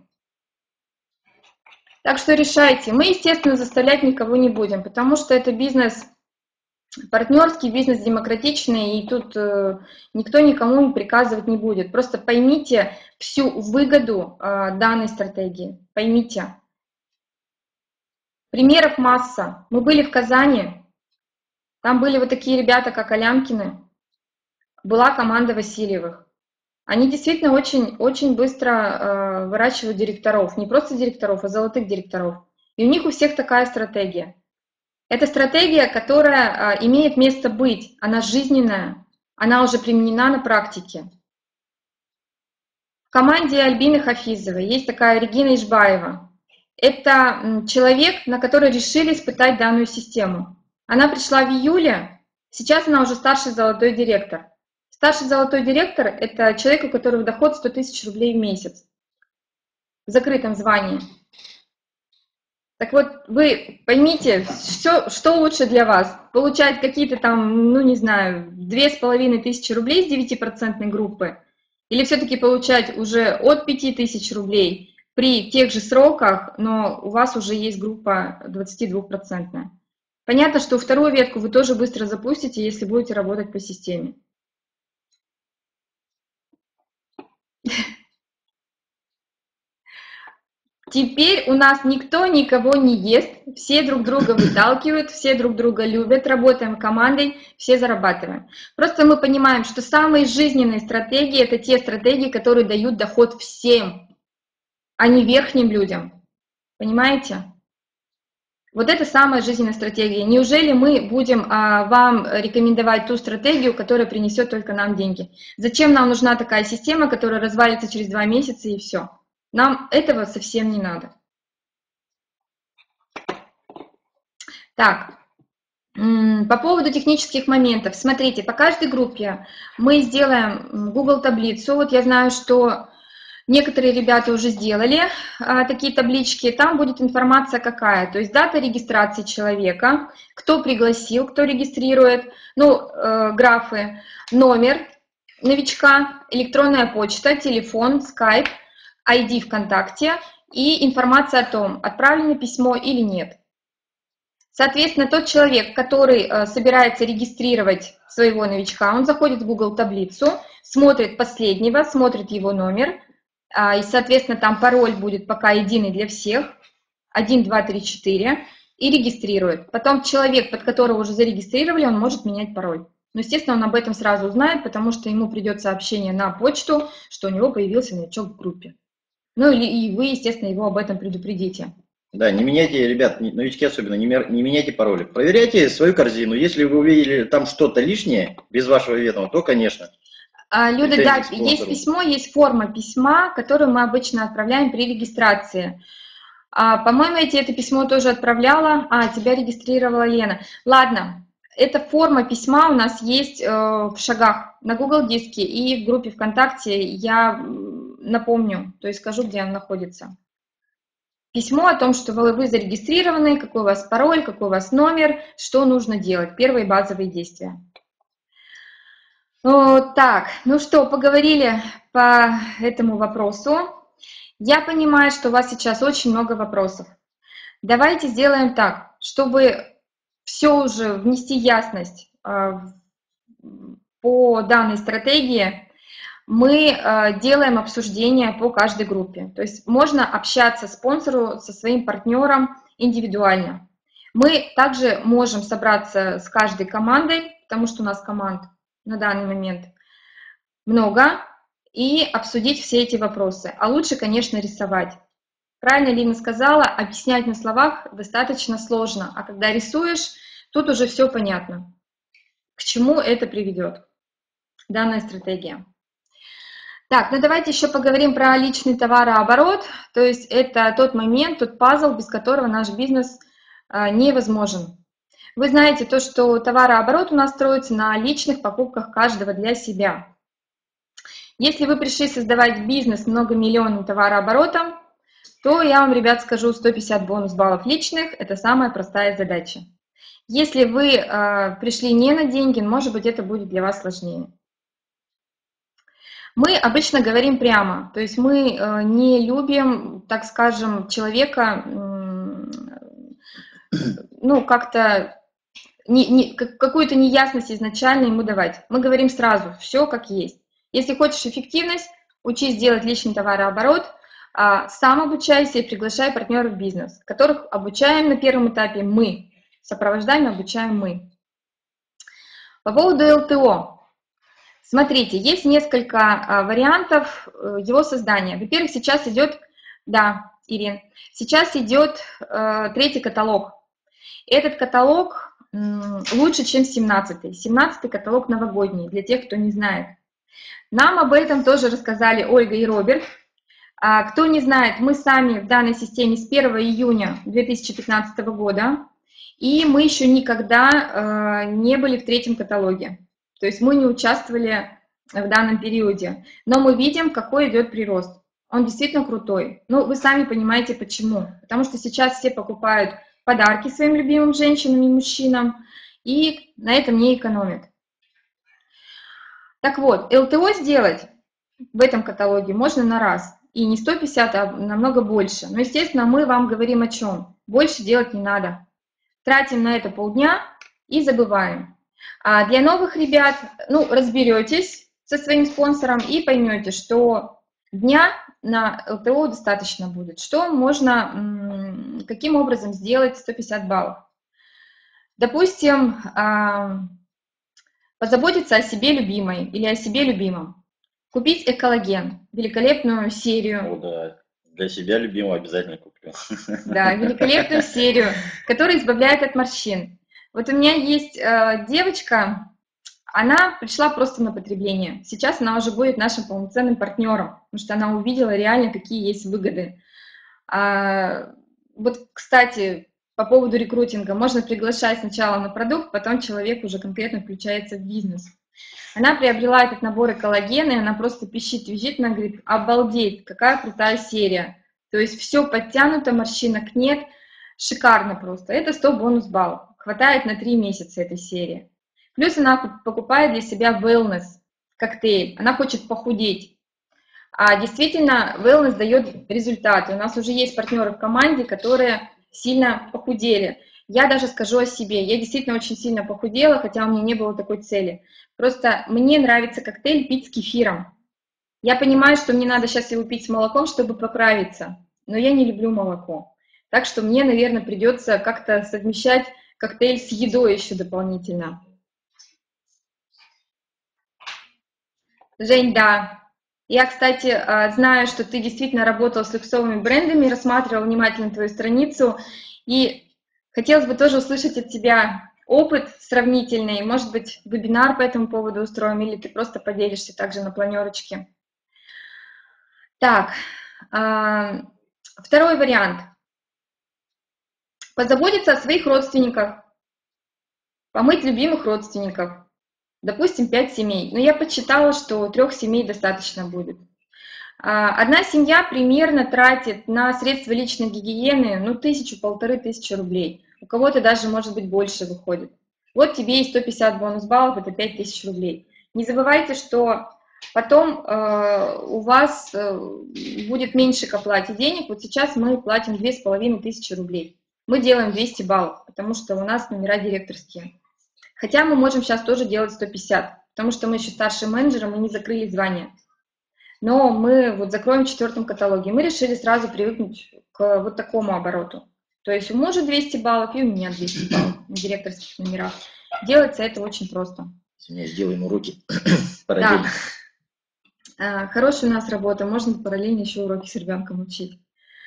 Так что решайте. Мы, естественно, заставлять никого не будем, потому что это бизнес партнерский, бизнес демократичный, и тут никто никому приказывать не будет. Просто поймите всю выгоду данной стратегии. Поймите. Примеров масса. Мы были в Казани, там были вот такие ребята, как Алямкины, была команда Васильевых. Они действительно очень быстро выращивают директоров, не просто директоров, а золотых директоров. И у них у всех такая стратегия. Это стратегия, которая имеет место быть, она жизненная, она уже применена на практике. В команде Альбины Хафизовой есть такая Регина Ишбаева. Это человек, на который решили испытать данную систему. Она пришла в июле, сейчас она уже старший золотой директор. Старший золотой директор – это человек, у которого доход 100 000 рублей в месяц в закрытом звании. Так вот, вы поймите, что лучше для вас? Получать какие-то там, ну не знаю, 2500 рублей с 9% группы? Или все-таки получать уже от 5000 рублей при тех же сроках, но у вас уже есть группа 22%? Понятно, что вторую ветку вы тоже быстро запустите, если будете работать по системе. Теперь у нас никто никого не ест, все друг друга выталкивают, все друг друга любят, работаем командой, все зарабатываем. Просто мы понимаем, что самые жизненные стратегии – это те стратегии, которые дают доход всем, а не верхним людям. Понимаете? Вот это самая жизненная стратегия. Неужели мы будем вам рекомендовать ту стратегию, которая принесет только нам деньги? Зачем нам нужна такая система, которая развалится через 2 месяца и все? Нам этого совсем не надо. Так, по поводу технических моментов. Смотрите, по каждой группе мы сделаем Google таблицу. Вот я знаю, что некоторые ребята уже сделали такие таблички. Там будет информация какая. То есть дата регистрации человека, кто пригласил, кто регистрирует, ну, графы, номер новичка, электронная почта, телефон, скайп, ID ВКонтакте и информация о том, отправлено письмо или нет. Соответственно, тот человек, который собирается регистрировать своего новичка, он заходит в Google таблицу, смотрит последнего, смотрит его номер, и, соответственно, там пароль будет пока единый для всех, 1, 2, 3, 4, и регистрирует. Потом человек, под которого уже зарегистрировали, он может менять пароль. Но, естественно, он об этом сразу узнает, потому что ему придет сообщение на почту, что у него появился новичок в группе. Ну и вы, естественно, его об этом предупредите. Да, не меняйте, ребят, новички особенно, не меняйте пароли. Проверяйте свою корзину. Если вы увидели там что-то лишнее, без вашего ведома, то, конечно. Люда, да, есть письмо, есть форма письма, которую мы обычно отправляем при регистрации. По-моему, я тебе это письмо тоже отправляла. Тебя регистрировала Лена. Ладно, эта форма письма у нас есть в шагах на Google диске и в группе ВКонтакте. Я напомню, то есть скажу, где он находится. Письмо о том, что вы зарегистрированы, какой у вас пароль, какой у вас номер, что нужно делать, первые базовые действия. Так, ну что, поговорили по этому вопросу. Я понимаю, что у вас сейчас очень много вопросов. Давайте сделаем так, чтобы все уже внести ясность по данной стратегии. Мы делаем обсуждение по каждой группе. То есть можно общаться спонсору со своим партнером индивидуально. Мы также можем собраться с каждой командой, потому что у нас команд на данный момент много, и обсудить все эти вопросы. А лучше, конечно, рисовать. Правильно Лина сказала, объяснять на словах достаточно сложно, а когда рисуешь, тут уже все понятно, к чему это приведет, данная стратегия. Так, ну давайте еще поговорим про личный товарооборот. То есть это тот момент, тот пазл, без которого наш бизнес невозможен. Вы знаете то, что товарооборот у нас строится на личных покупках каждого для себя. Если вы пришли создавать бизнес с многомиллионным товарооборотом, то я вам, ребят, скажу 150 бонус-баллов личных. Это самая простая задача. Если вы пришли не на деньги, может быть, это будет для вас сложнее. Мы обычно говорим прямо, то есть мы не любим, так скажем, человека, ну, как-то какую-то неясность изначально ему давать. Мы говорим сразу, все как есть. Если хочешь эффективность, учись делать личный товарооборот, сам обучайся и приглашай партнеров в бизнес, которых обучаем на первом этапе мы, сопровождаем и обучаем мы. По поводу ЛТО. Смотрите, есть несколько вариантов его создания. Во-первых, сейчас идет, да, Ирин, сейчас идет 3-й каталог. Этот каталог лучше, чем 17-й. 17-й каталог новогодний, для тех, кто не знает. Нам об этом тоже рассказали Ольга и Роберт. Кто не знает, мы сами в данной системе с 1 июня 2015 года, и мы еще никогда не были в 3-м каталоге. То есть мы не участвовали в данном периоде, но мы видим, какой идет прирост. Он действительно крутой. Ну, вы сами понимаете, почему. Потому что сейчас все покупают подарки своим любимым женщинам и мужчинам, и на этом не экономят. Так вот, ЛТО сделать в этом каталоге можно на раз. И не 150, а намного больше. Но, естественно, мы вам говорим о чем. Больше делать не надо. Тратим на это полдня и забываем. А для новых ребят, ну, разберетесь со своим спонсором и поймете, что дня на ЛТО достаточно будет. Что можно, каким образом сделать 150 баллов? Допустим, позаботиться о себе любимой или о себе любимом. Купить экологен, великолепную серию. О, да. Для себя любимого обязательно куплю. Да, великолепную серию, которая избавляет от морщин. Вот у меня есть девочка, она пришла просто на потребление. Сейчас она уже будет нашим полноценным партнером, потому что она увидела реально, какие есть выгоды. Вот, кстати, по поводу рекрутинга. Можно приглашать сначала на продукт, потом человек уже конкретно включается в бизнес. Она приобрела этот набор экологена, и она просто пищит, визжит, она говорит: обалдеть, какая крутая серия. То есть все подтянуто, морщинок нет, шикарно просто. Это 100 бонус-баллов, хватает на 3 месяца этой серии. Плюс она покупает для себя wellness коктейль, она хочет похудеть. А действительно, wellness дает результаты. У нас уже есть партнеры в команде, которые сильно похудели. Я даже скажу о себе, я действительно очень сильно похудела, хотя у меня не было такой цели. Просто мне нравится коктейль пить с кефиром. Я понимаю, что мне надо сейчас его пить с молоком, чтобы поправиться, но я не люблю молоко. Так что мне, наверное, придется как-то совмещать коктейль с едой еще дополнительно. Жень, да. Я, кстати, знаю, что ты действительно работал с люксовыми брендами, рассматривал внимательно твою страницу, и хотелось бы тоже услышать от тебя опыт сравнительный, может быть, вебинар по этому поводу устроим, или ты просто поделишься также на планерочке. Так, второй вариант. Позаботиться о своих родственниках, помыть любимых родственников. Допустим, 5 семей. Но я подсчитала, что 3 семей достаточно будет. Одна семья примерно тратит на средства личной гигиены, ну, 1000–1500 рублей. У кого-то даже, может быть, больше выходит. Вот тебе и 150 бонус-баллов, это 5000 рублей. Не забывайте, что потом у вас будет меньше к оплате денег. Вот сейчас мы платим 2500 рублей. Мы делаем 200 баллов, потому что у нас номера директорские. Хотя мы можем сейчас тоже делать 150, потому что мы еще старшим менеджером и не закрыли звание. Но мы вот закроем в 4-м каталоге. Мы решили сразу привыкнуть к вот такому обороту. То есть у мужа 200 баллов и у меня 200 баллов на директорских номерах. Делается это очень просто. Сегодня сделаем уроки параллельно. Да. Хорошая у нас работа, можно параллельно еще уроки с ребенком учить.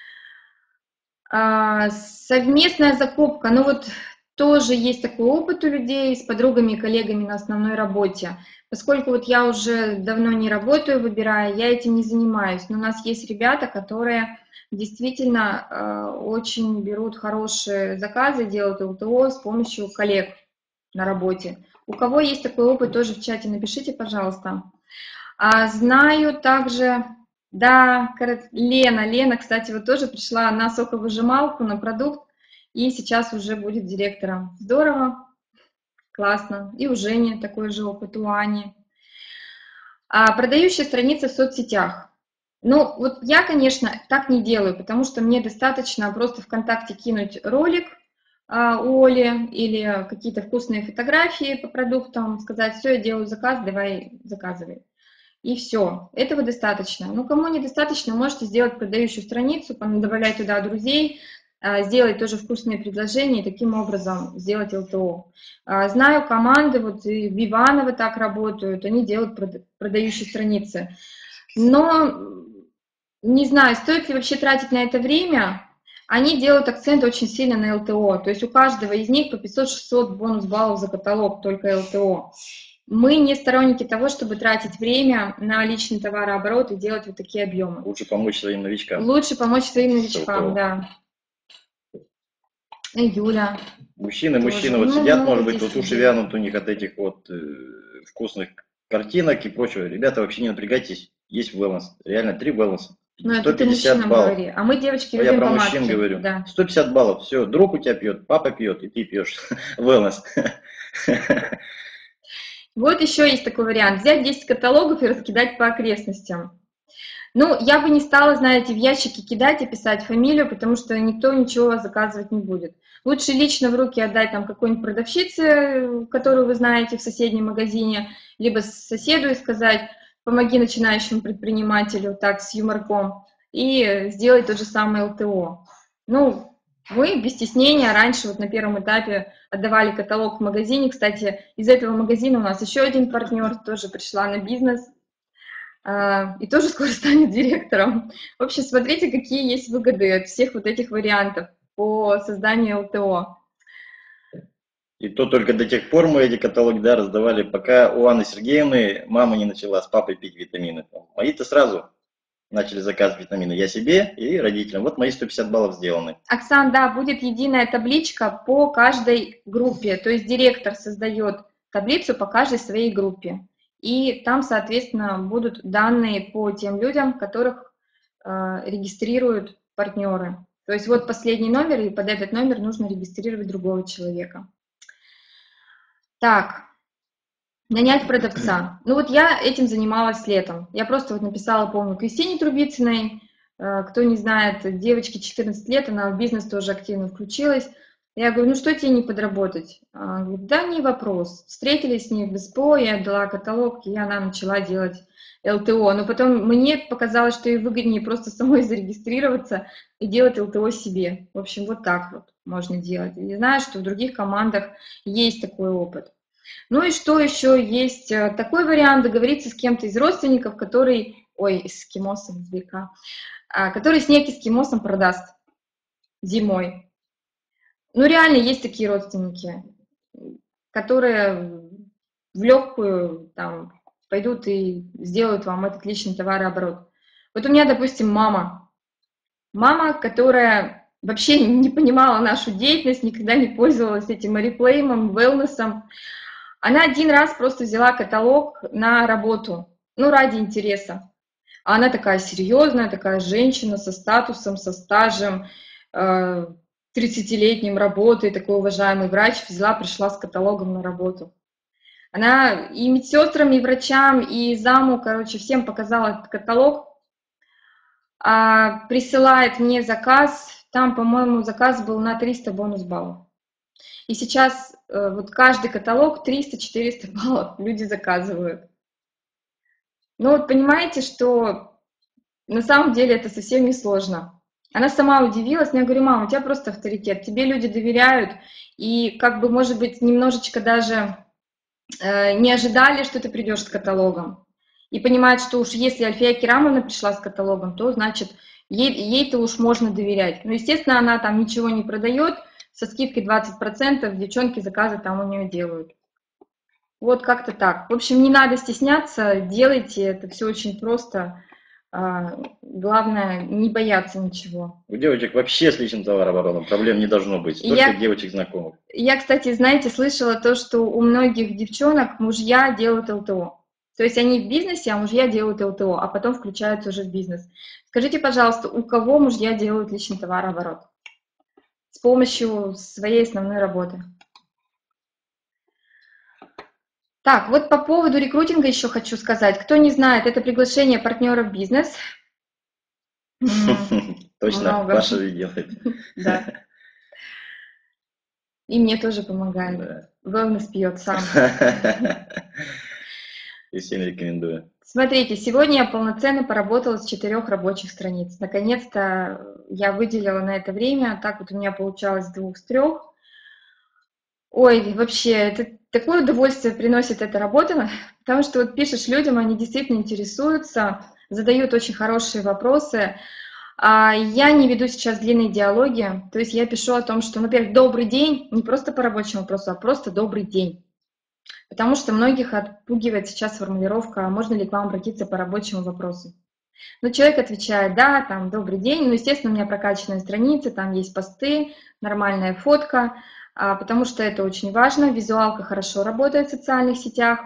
Совместная закупка, ну вот тоже есть такой опыт у людей с подругами и коллегами на основной работе. Поскольку вот я уже давно не работаю, выбирая, я этим не занимаюсь. Но у нас есть ребята, которые действительно очень берут хорошие заказы, делают ЛТО с помощью коллег на работе. У кого есть такой опыт, тоже в чате напишите, пожалуйста. Знаю также, да, Лена, кстати, вот тоже пришла на соковыжималку, на продукт, и сейчас уже будет директором. Здорово, классно. И у Жени такой же опыт, у Ани. Продающая страница в соцсетях. Ну, вот я, конечно, так не делаю, потому что мне достаточно просто ВКонтакте кинуть ролик у Оли или какие-то вкусные фотографии по продуктам, сказать: все, я делаю заказ, давай заказывай. И все, этого достаточно. Ну, кому недостаточно, можете сделать продающую страницу, добавлять туда друзей, сделать тоже вкусные предложения и таким образом сделать ЛТО. Знаю команды, вот и Вивановы так работают, они делают продающие страницы. Но не знаю, стоит ли вообще тратить на это время. Они делают акцент очень сильно на ЛТО, то есть у каждого из них по 500–600 бонус-баллов за каталог, только ЛТО. Мы не сторонники того, чтобы тратить время на личный товарооборот и делать вот такие объемы. Лучше помочь своим новичкам. Лучше помочь своим новичкам, да. И Юля. Мужчины вот сидят, может быть, вот уши вянут у них от этих вот вкусных картинок и прочего. Ребята, вообще не напрягайтесь, есть wellness. Реально 3 wellness. Ну, это ты мужчинам говори. А мы, девочки, любим я про мужчин говорю. Да. 150 баллов, все, друг у тебя пьет, папа пьет, и ты пьешь. Wellness. Вот еще есть такой вариант. Взять 10 каталогов и раскидать по окрестностям. Ну, я бы не стала, знаете, в ящики кидать и писать фамилию, потому что никто ничего заказывать не будет. Лучше лично в руки отдать там какой-нибудь продавщице, которую вы знаете в соседнем магазине, либо соседу и сказать: помоги начинающему предпринимателю, так, с юморком, и сделать то же самое ЛТО. Ну, мы без стеснения раньше вот на первом этапе отдавали каталог в магазине. Кстати, из этого магазина у нас еще один партнер тоже пришла на бизнес и тоже скоро станет директором. В общем, смотрите, какие есть выгоды от всех вот этих вариантов по созданию ЛТО. И то только до тех пор мы эти каталоги, да, раздавали, пока у Анны Сергеевны мама не начала с папой пить витамины. Мои-то сразу начали заказывать витамины. Я себе и родителям. Вот мои 150 баллов сделаны. Оксан, да, будет единая табличка по каждой группе. То есть директор создает таблицу по каждой своей группе. И там, соответственно, будут данные по тем людям, которых регистрируют партнеры. То есть вот последний номер, и под этот номер нужно регистрировать другого человека. Так, нанять продавца. Ну вот я этим занималась летом. Я просто вот написала, помню, Кристине Трубицыной. Кто не знает, девочке 14 лет, она в бизнес тоже активно включилась. Я говорю: ну что тебе не подработать? Она говорит: да не вопрос. Встретились с ней в СПО, я отдала каталог, и она начала делать ЛТО. Но потом мне показалось, что ей выгоднее просто самой зарегистрироваться и делать ЛТО себе. В общем, вот так вот можно делать. Я знаю, что в других командах есть такой опыт. Ну и что еще есть? Такой вариант: договориться с кем-то из родственников, который, эскимосом, который снег эскимосом продаст зимой. Ну, реально есть такие родственники, которые в легкую там пойдут и сделают вам этот личный товарооборот. Вот у меня, допустим, мама, которая вообще не понимала нашу деятельность, никогда не пользовалась этим Oriflame, wellness. Она один раз просто взяла каталог на работу, ну, ради интереса. А она такая серьезная, такая женщина со статусом, со стажем, 30-летним работой, такой уважаемый врач, пришла с каталогом на работу. Она и медсестрам, и врачам, и заму, короче, всем показала этот каталог, присылает мне заказ, там, по-моему, заказ был на 300 бонус-баллов. И сейчас вот каждый каталог 300-400 баллов люди заказывают. Ну вот понимаете, что на самом деле это совсем не сложно. Она сама удивилась, я говорю: мама, у тебя просто авторитет, тебе люди доверяют, и как бы, может быть, немножечко даже не ожидали, что ты придешь с каталогом. И понимают, что уж если Альфия Керамовна пришла с каталогом, то значит ей-то уж можно доверять. Ну, естественно, она там ничего не продает, со скидкой 20% девчонки заказы там у нее делают. Вот как-то так. В общем, не надо стесняться, делайте, это все очень просто. Главное, не бояться ничего. У девочек вообще с личным товарооборотом проблем не должно быть, только девочек знакомых. Я, кстати, знаете, слышала то, что у многих девчонок мужья делают ЛТО. То есть они в бизнесе, а мужья делают ЛТО, а потом включаются уже в бизнес. Скажите, пожалуйста, у кого мужья делают личный товарооборот? С помощью своей основной работы. Так, вот по поводу рекрутинга еще хочу сказать. Кто не знает, это приглашение партнера в бизнес. Точно, Паша делает. Да. И мне тоже помогает. Wellness пьет сам. И всем рекомендую. Смотрите, сегодня я полноценно поработала с 4 рабочих страниц. Наконец-то я выделила на это время. Так вот у меня получалось с 2 с 3. Ой, вообще, это такое удовольствие приносит эта работа, потому что вот пишешь людям, они действительно интересуются, задают очень хорошие вопросы. Я не веду сейчас длинные диалоги, то есть я пишу о том, что, например, добрый день, не просто по рабочему вопросу, а просто добрый день. Потому что многих отпугивает сейчас формулировка «можно ли к вам обратиться по рабочему вопросу?». Но человек отвечает «да», там «добрый день», ну, естественно, у меня прокачанная страница, там есть посты, нормальная фотка, потому что это очень важно, визуалка хорошо работает в социальных сетях.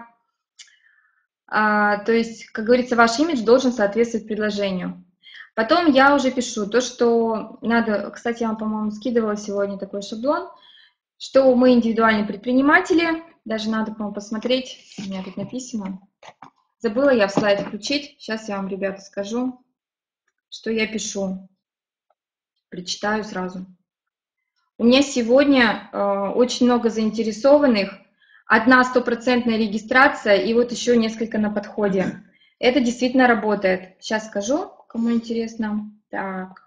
То есть, как говорится, ваш имидж должен соответствовать предложению. Потом я уже пишу то, что надо, кстати, я вам, по-моему, скидывала сегодня такой шаблон, что мы индивидуальные предприниматели, даже надо, по-моему, посмотреть, у меня тут написано. Забыла я в слайд включить, сейчас я вам, ребята, скажу, что я пишу. Прочитаю сразу. У меня сегодня очень много заинтересованных, одна 100% регистрация и вот еще несколько на подходе. Это действительно работает. Сейчас скажу, кому интересно. Так.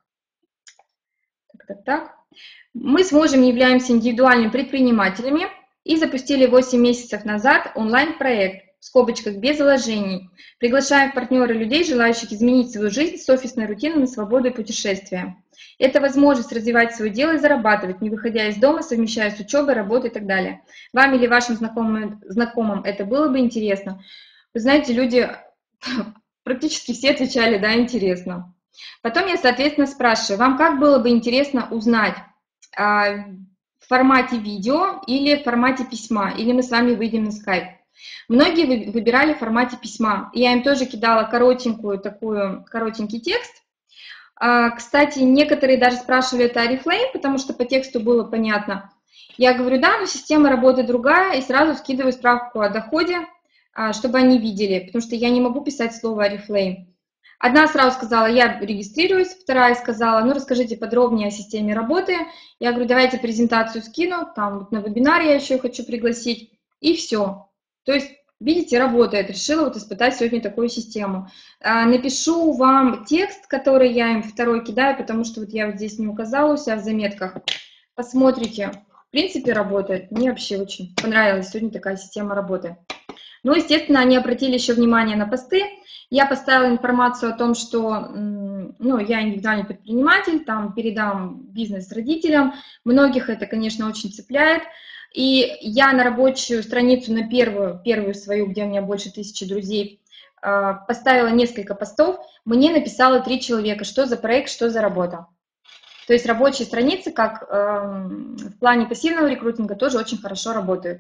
Мы с мужем являемся индивидуальными предпринимателями и запустили 8 месяцев назад онлайн-проект, в скобочках без вложений. Приглашаем в партнеры людей, желающих изменить свою жизнь с офисной рутины на свободу и путешествия. Это возможность развивать свое дело и зарабатывать, не выходя из дома, совмещая с учебой, работой и так далее. Вам или вашим знакомым это было бы интересно? Вы знаете, люди, практически все отвечали «да, интересно». Потом я, соответственно, спрашиваю, вам как было бы интересно узнать в формате видео или в формате письма, или мы с вами выйдем на скайп? Многие выбирали в формате письма. Я им тоже кидала коротенький текст. Кстати, некоторые даже спрашивали это Oriflame, потому что по тексту было понятно. Я говорю, да, но система работает другая, и сразу скидываю справку о доходе, чтобы они видели, потому что я не могу писать слово Oriflame. Одна сразу сказала, я регистрируюсь, вторая сказала, ну расскажите подробнее о системе работы. Я говорю, давайте презентацию скину, там вот на вебинар я еще хочу пригласить, и все. То есть, видите, работает. Решила вот испытать сегодня такую систему. Напишу вам текст, который я им второй кидаю, потому что вот я вот здесь не указала у себя в заметках. Посмотрите. В принципе, работает. Мне вообще очень понравилась сегодня такая система работы. Ну, естественно, они обратили еще внимание на посты. Я поставила информацию о том, что я индивидуальный предприниматель, там передам бизнес родителям. Многих это, конечно, очень цепляет. И я на рабочую страницу, на первую свою, где у меня больше 1000 друзей, поставила несколько постов. Мне написало 3 человека, что за проект, что за работа. То есть рабочие страницы, как в плане пассивного рекрутинга, тоже очень хорошо работают.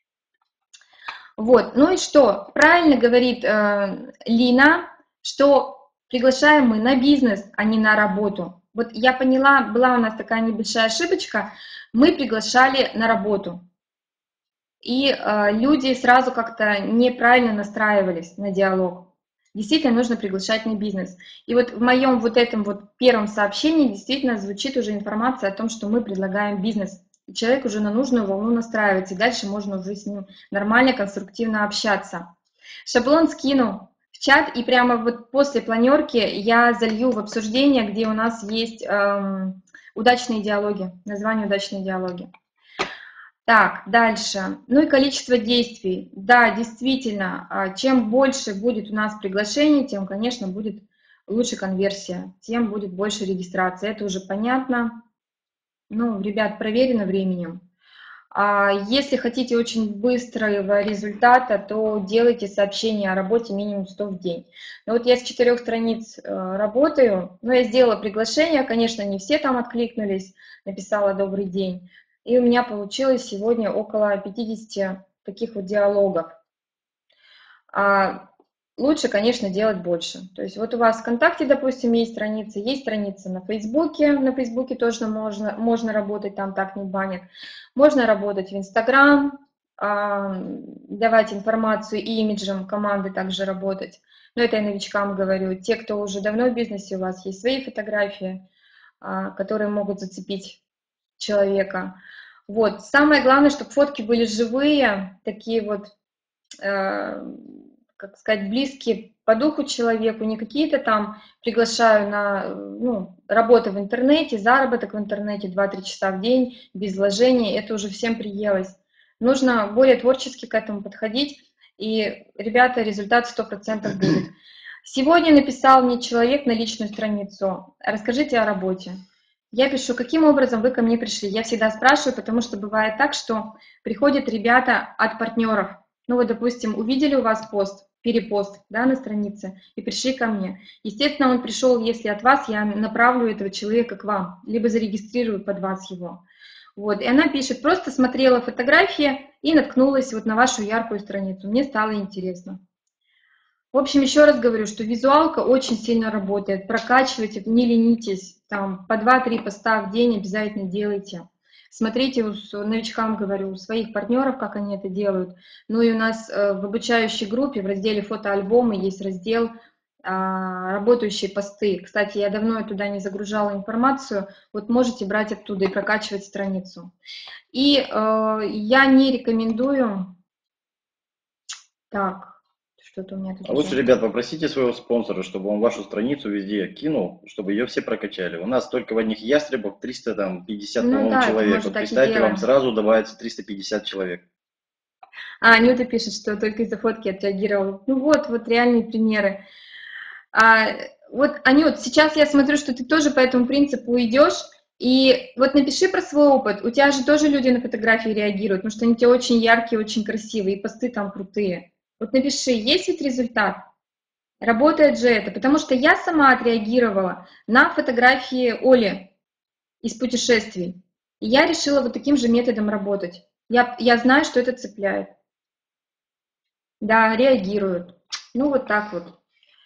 Вот, ну и что? Правильно говорит Лина, что приглашаем мы на бизнес, а не на работу. Вот я поняла, была у нас такая небольшая ошибочка, мы приглашали на работу. И люди сразу как-то неправильно настраивались на диалог. Действительно нужно приглашать на бизнес. И вот в моем вот этом вот первом сообщении действительно звучит уже информация о том, что мы предлагаем бизнес. И человек уже на нужную волну настраивается, и дальше можно уже с ним нормально, конструктивно общаться. Шаблон скину в чат, и прямо вот после планерки я залью в обсуждение, где у нас есть удачные диалоги, название «Удачные диалоги». Так, дальше. Ну и количество действий. Да, действительно, чем больше будет у нас приглашений, тем, конечно, будет лучше конверсия, тем будет больше регистрации. Это уже понятно. Ну, ребят, проверено временем. Если хотите очень быстрого результата, то делайте сообщения о работе минимум 100 в день. Но вот я с 4 страниц работаю, но я сделала приглашение, конечно, не все там откликнулись, написала «добрый день». И у меня получилось сегодня около 50 таких вот диалогов. Лучше, конечно, делать больше. То есть вот у вас ВКонтакте, допустим, есть страница на Фейсбуке тоже можно работать, там так не банят. Можно работать в Инстаграм, давать информацию и имиджем команды также работать. Но это я новичкам говорю. Те, кто уже давно в бизнесе, у вас есть свои фотографии, которые могут зацепить человека. Вот. Самое главное, чтобы фотки были живые, такие вот, как сказать, близкие по духу человеку, не какие-то там приглашаю на работу в интернете, заработок в интернете 2-3 часа в день, без вложений, это уже всем приелось. Нужно более творчески к этому подходить, и, ребята, результат 100% будет. Сегодня написал мне человек на личную страницу: расскажите о работе. Я пишу, каким образом вы ко мне пришли. Я всегда спрашиваю, потому что бывает так, что приходят ребята от партнеров. Ну вот, допустим, увидели у вас пост, перепост, да, на странице, и пришли ко мне. Естественно, он пришел, если от вас, я направлю этого человека к вам, либо зарегистрирую под вас его. Вот, и она пишет, просто смотрела фотографии и наткнулась вот на вашу яркую страницу. Мне стало интересно. В общем, еще раз говорю, что визуалка очень сильно работает. Прокачивайте, не ленитесь, там по 2-3 поста в день обязательно делайте. Смотрите, новичкам говорю, у своих партнеров, как они это делают. Ну и у нас в обучающей группе в разделе фотоальбомы есть раздел работающие посты. Кстати, я давно туда не загружала информацию, вот можете брать оттуда и прокачивать страницу. И я не рекомендую... Так, что-то у меня тут... Лучше, ребят, попросите своего спонсора, чтобы он вашу страницу везде кинул, чтобы ее все прокачали. У нас только в одних ястребах 350 человек. Вот представьте, вам сразу добавится 350 человек. Анюта пишет, что только из-за фотки отреагировал. Ну вот реальные примеры. Вот, Анют, сейчас я смотрю, что ты тоже по этому принципу идешь, и вот напиши про свой опыт. У тебя же тоже люди на фотографии реагируют, потому что они у тебя очень яркие, очень красивые, и посты там крутые. Вот напиши, есть ведь результат? Работает же это? Потому что я сама отреагировала на фотографии Оли из путешествий, и я решила вот таким же методом работать. Я знаю, что это цепляет. Да, реагируют. Ну, вот так вот.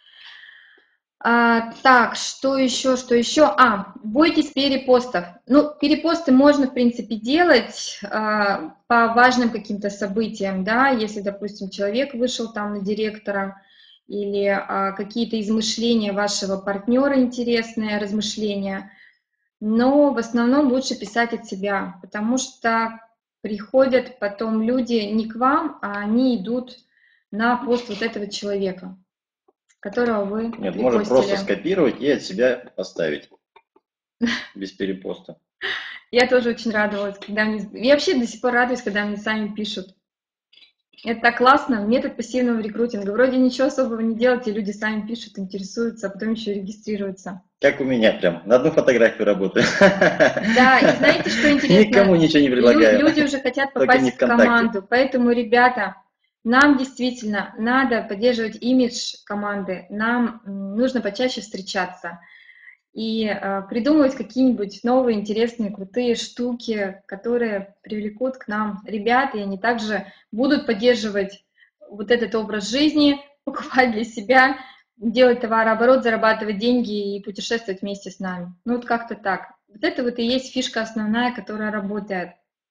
Так, что еще? Бойтесь перепостов. Ну, перепосты можно, в принципе, делать по важным каким-то событиям, да, если, допустим, человек вышел там на директора, или какие-то измышления вашего партнера интересные, размышления. Но в основном лучше писать от себя, потому что приходят потом люди не к вам, а они идут на пост вот этого человека, которого вы Нет, можно просто скопировать и от себя поставить, без перепоста. Я тоже очень радовалась, когда мне... Я вообще до сих пор радуюсь, когда мне сами пишут. Это так классно, метод пассивного рекрутинга. Вроде ничего особого не делать, и люди сами пишут, интересуются, а потом еще регистрируются. Как у меня прям, на одну фотографию работаю. Да, и знаете, что интересно? Никому ничего не предлагаю. Люди уже хотят попасть в команду, поэтому, ребята, нам действительно надо поддерживать имидж команды, нам нужно почаще встречаться и придумывать какие-нибудь новые, интересные, крутые штуки, которые привлекут к нам ребят, и они также будут поддерживать вот этот образ жизни, покупать для себя, делать товарооборот, зарабатывать деньги и путешествовать вместе с нами. Ну вот как-то так. Вот это вот и есть фишка основная, которая работает.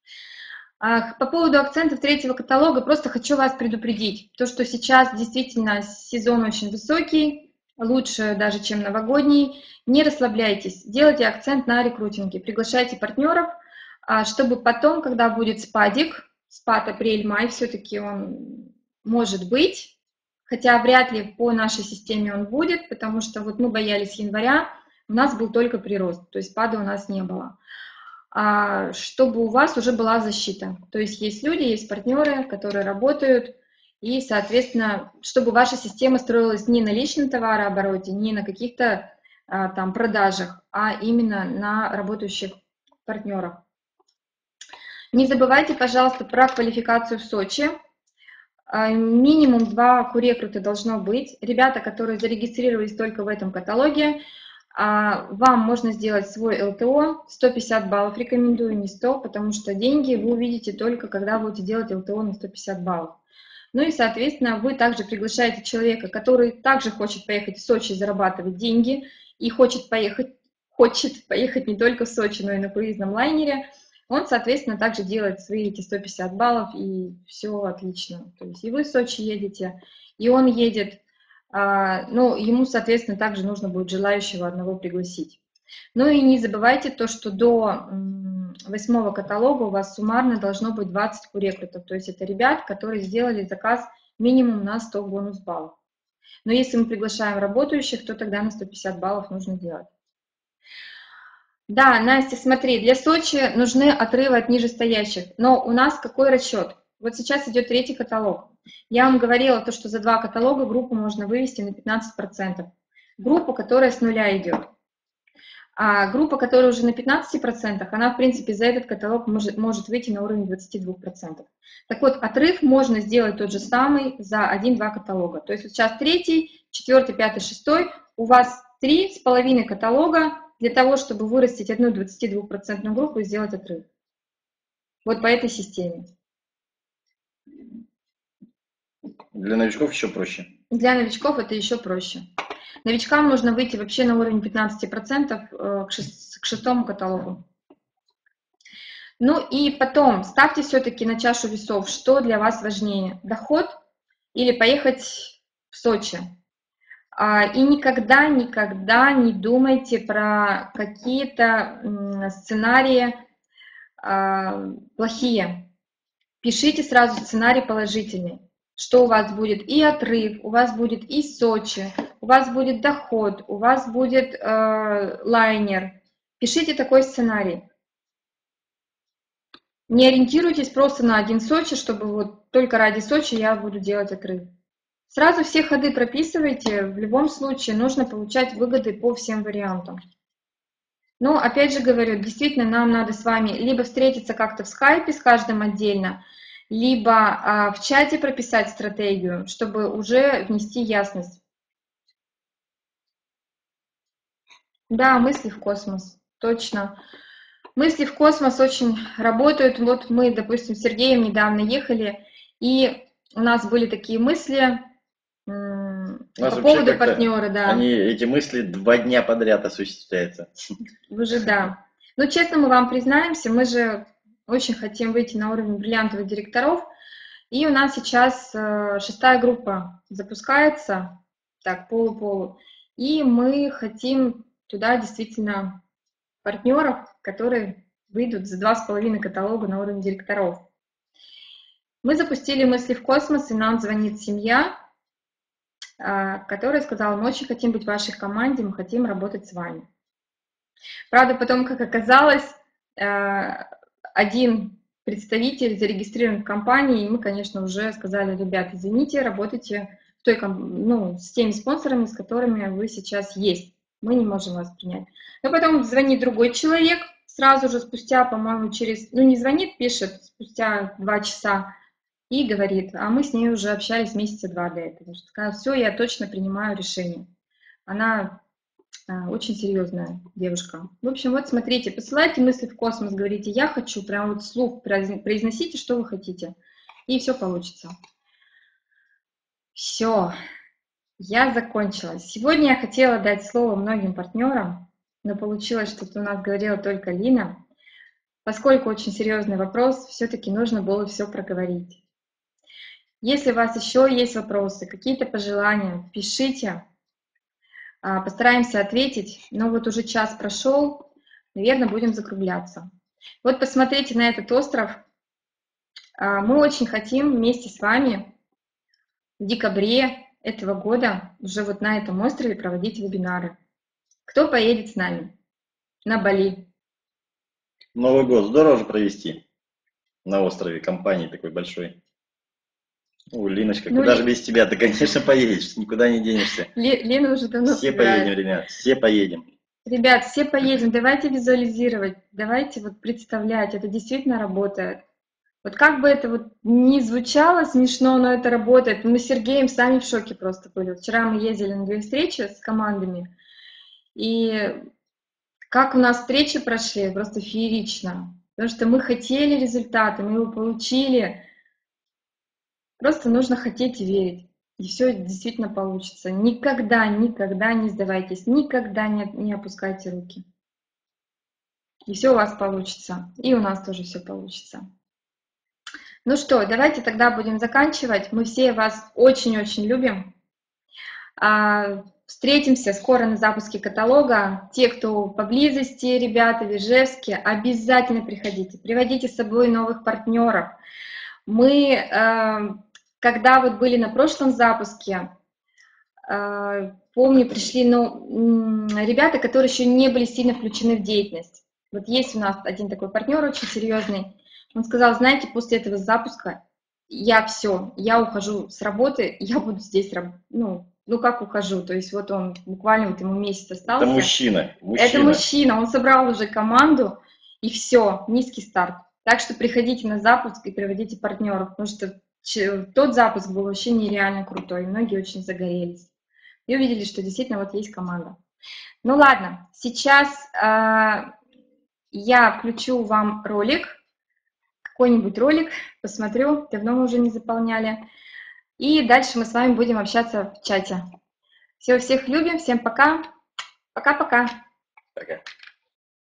По поводу акцентов третьего каталога просто хочу вас предупредить. То, что сейчас действительно сезон очень высокий, лучше даже, чем новогодний. Не расслабляйтесь, делайте акцент на рекрутинге, приглашайте партнеров, чтобы потом, когда будет спадик, спад апрель-май, все-таки он может быть, хотя вряд ли по нашей системе он будет, потому что вот мы боялись января, у нас был только прирост, то есть спада у нас не было. Чтобы у вас уже была защита. То есть есть люди, есть партнеры, которые работают, и, соответственно, чтобы ваша система строилась не на личном товарообороте, не на каких-то там продажах, а именно на работающих партнерах. Не забывайте, пожалуйста, про квалификацию в Сочи. Минимум 2 куррекрута должно быть. Ребята, которые зарегистрировались только в этом каталоге, вам можно сделать свой ЛТО, 150 баллов рекомендую, не 100, потому что деньги вы увидите только, когда будете делать ЛТО на 150 баллов. Ну и, соответственно, вы также приглашаете человека, который также хочет поехать в Сочи и зарабатывать деньги, и хочет поехать не только в Сочи, но и на круизном лайнере. Он, соответственно, также делает свои эти 150 баллов, и все отлично. То есть и вы в Сочи едете, и он едет. Ну, ему, соответственно, также нужно будет желающего одного пригласить. Ну и не забывайте то, что до 8-го каталога у вас суммарно должно быть 20 куррекрутов. То есть это ребят, которые сделали заказ минимум на 100 бонус баллов. Но если мы приглашаем работающих, то тогда на 150 баллов нужно делать. Да, Настя, смотри, для Сочи нужны отрывы от нижестоящих. Но у нас какой расчет? Вот сейчас идет 3-й каталог. Я вам говорила, то, что за 2 каталога группу можно вывести на 15%. Группу, которая с нуля идет. А группа, которая уже на 15%, она, в принципе, за этот каталог может выйти на уровень 22%. Так вот, отрыв можно сделать тот же самый за 1-2 каталога. То есть вот сейчас 3, 4, 5, 6, у вас 3,5 каталога для того, чтобы вырастить одну 22% группу и сделать отрыв. Вот по этой системе. Для новичков еще проще. Для новичков это еще проще. Новичкам нужно выйти вообще на уровень 15% к шестому каталогу. Ну и потом ставьте все-таки на чашу весов, что для вас важнее, доход или поехать в Сочи. И никогда не думайте про какие-то сценарии плохие. Пишите сразу сценарий положительный, что у вас будет и отрыв, у вас будет и Сочи, у вас будет доход, у вас будет лайнер. Пишите такой сценарий. Не ориентируйтесь просто на один Сочи, чтобы вот только ради Сочи я буду делать отрыв. Сразу все ходы прописывайте, в любом случае нужно получать выгоды по всем вариантам. Но опять же говорю, действительно нам надо с вами либо встретиться как-то в скайпе с каждым отдельно, либо в чате прописать стратегию, чтобы уже внести ясность. Да, мысли в космос, точно. Мысли в космос очень работают. Вот мы, допустим, с Сергеем недавно ехали, и у нас были такие мысли по поводу партнера. Да. Эти мысли 2 дня подряд осуществляются. Уже да. Ну, честно, мы вам признаемся, мы же очень хотим выйти на уровень бриллиантовых директоров, и у нас сейчас 6-я группа запускается, так, полу-полу, и мы хотим туда действительно партнеров, которые выйдут за 2,5 каталога на уровень директоров. Мы запустили мысли в космос, и нам звонит семья, которая сказала: мы очень хотим быть в вашей команде, мы хотим работать с вами. Правда, потом, как оказалось, один представитель зарегистрирован в компании, и мы, конечно, уже сказали: ребят, извините, работайте в той, с теми спонсорами, с которыми вы сейчас есть. Мы не можем вас принять. Но потом звонит другой человек, сразу же спустя, по-моему, не звонит, пишет спустя 2 часа и говорит: а мы с ней уже общались месяца 2 до этого. Сказала: все, я точно принимаю решение. Она очень серьезная девушка. В общем, вот смотрите, посылайте мысли в космос, говорите: я хочу, прям вот вслух произносите, что вы хотите, и все получится. Все. Я закончила. Сегодня я хотела дать слово многим партнерам, но получилось, что у нас говорила только Лина. Поскольку очень серьезный вопрос, все-таки нужно было все проговорить. Если у вас еще есть вопросы, какие-то пожелания, пишите. Постараемся ответить. Но вот уже час прошел, наверное, будем закругляться. Вот посмотрите на этот остров. Мы очень хотим вместе с вами в декабре этого года уже вот на этом острове проводить вебинары. Кто поедет с нами на Бали? Новый год здорово же провести на острове компании такой большой. Линочка, куда же без тебя? Ты, конечно, поедешь, никуда не денешься. Лена уже давно Все поедем, ребят, все поедем. Ребят, все поедем, давайте визуализировать, давайте вот представлять, это действительно работает. Вот как бы это вот ни звучало смешно, но это работает. Мы с Сергеем сами в шоке просто были. Вчера мы ездили на 2 встречи с командами, и как у нас встречи прошли, просто феерично. Потому что мы хотели результаты, мы его получили. Просто нужно хотеть и верить. И все действительно получится. Никогда не сдавайтесь, никогда не опускайте руки. И все у вас получится. И у нас тоже все получится. Ну что, давайте тогда будем заканчивать. Мы все вас очень-очень любим. Встретимся скоро на запуске каталога. Те, кто поблизости, ребята в Ижевске, обязательно приходите. Приводите с собой новых партнеров. Мы, когда вот были на прошлом запуске, помню, пришли ребята, которые еще не были сильно включены в деятельность. Вот есть у нас один такой партнер очень серьезный. Он сказал: знаете, после этого запуска я ухожу с работы, я буду здесь ну как ухожу, то есть вот он буквально вот ему месяц остался. Это мужчина. Это мужчина, он собрал уже команду, и все, низкий старт. Так что приходите на запуск и приводите партнеров, потому что тот запуск был вообще нереально крутой, многие очень загорелись. И увидели, что действительно вот есть команда. Ну ладно, сейчас я включу вам ролик, какой-нибудь ролик, посмотрю, давно мы уже не заполняли. И дальше мы с вами будем общаться в чате. Всех любим, всем пока. Пока-пока. Пока.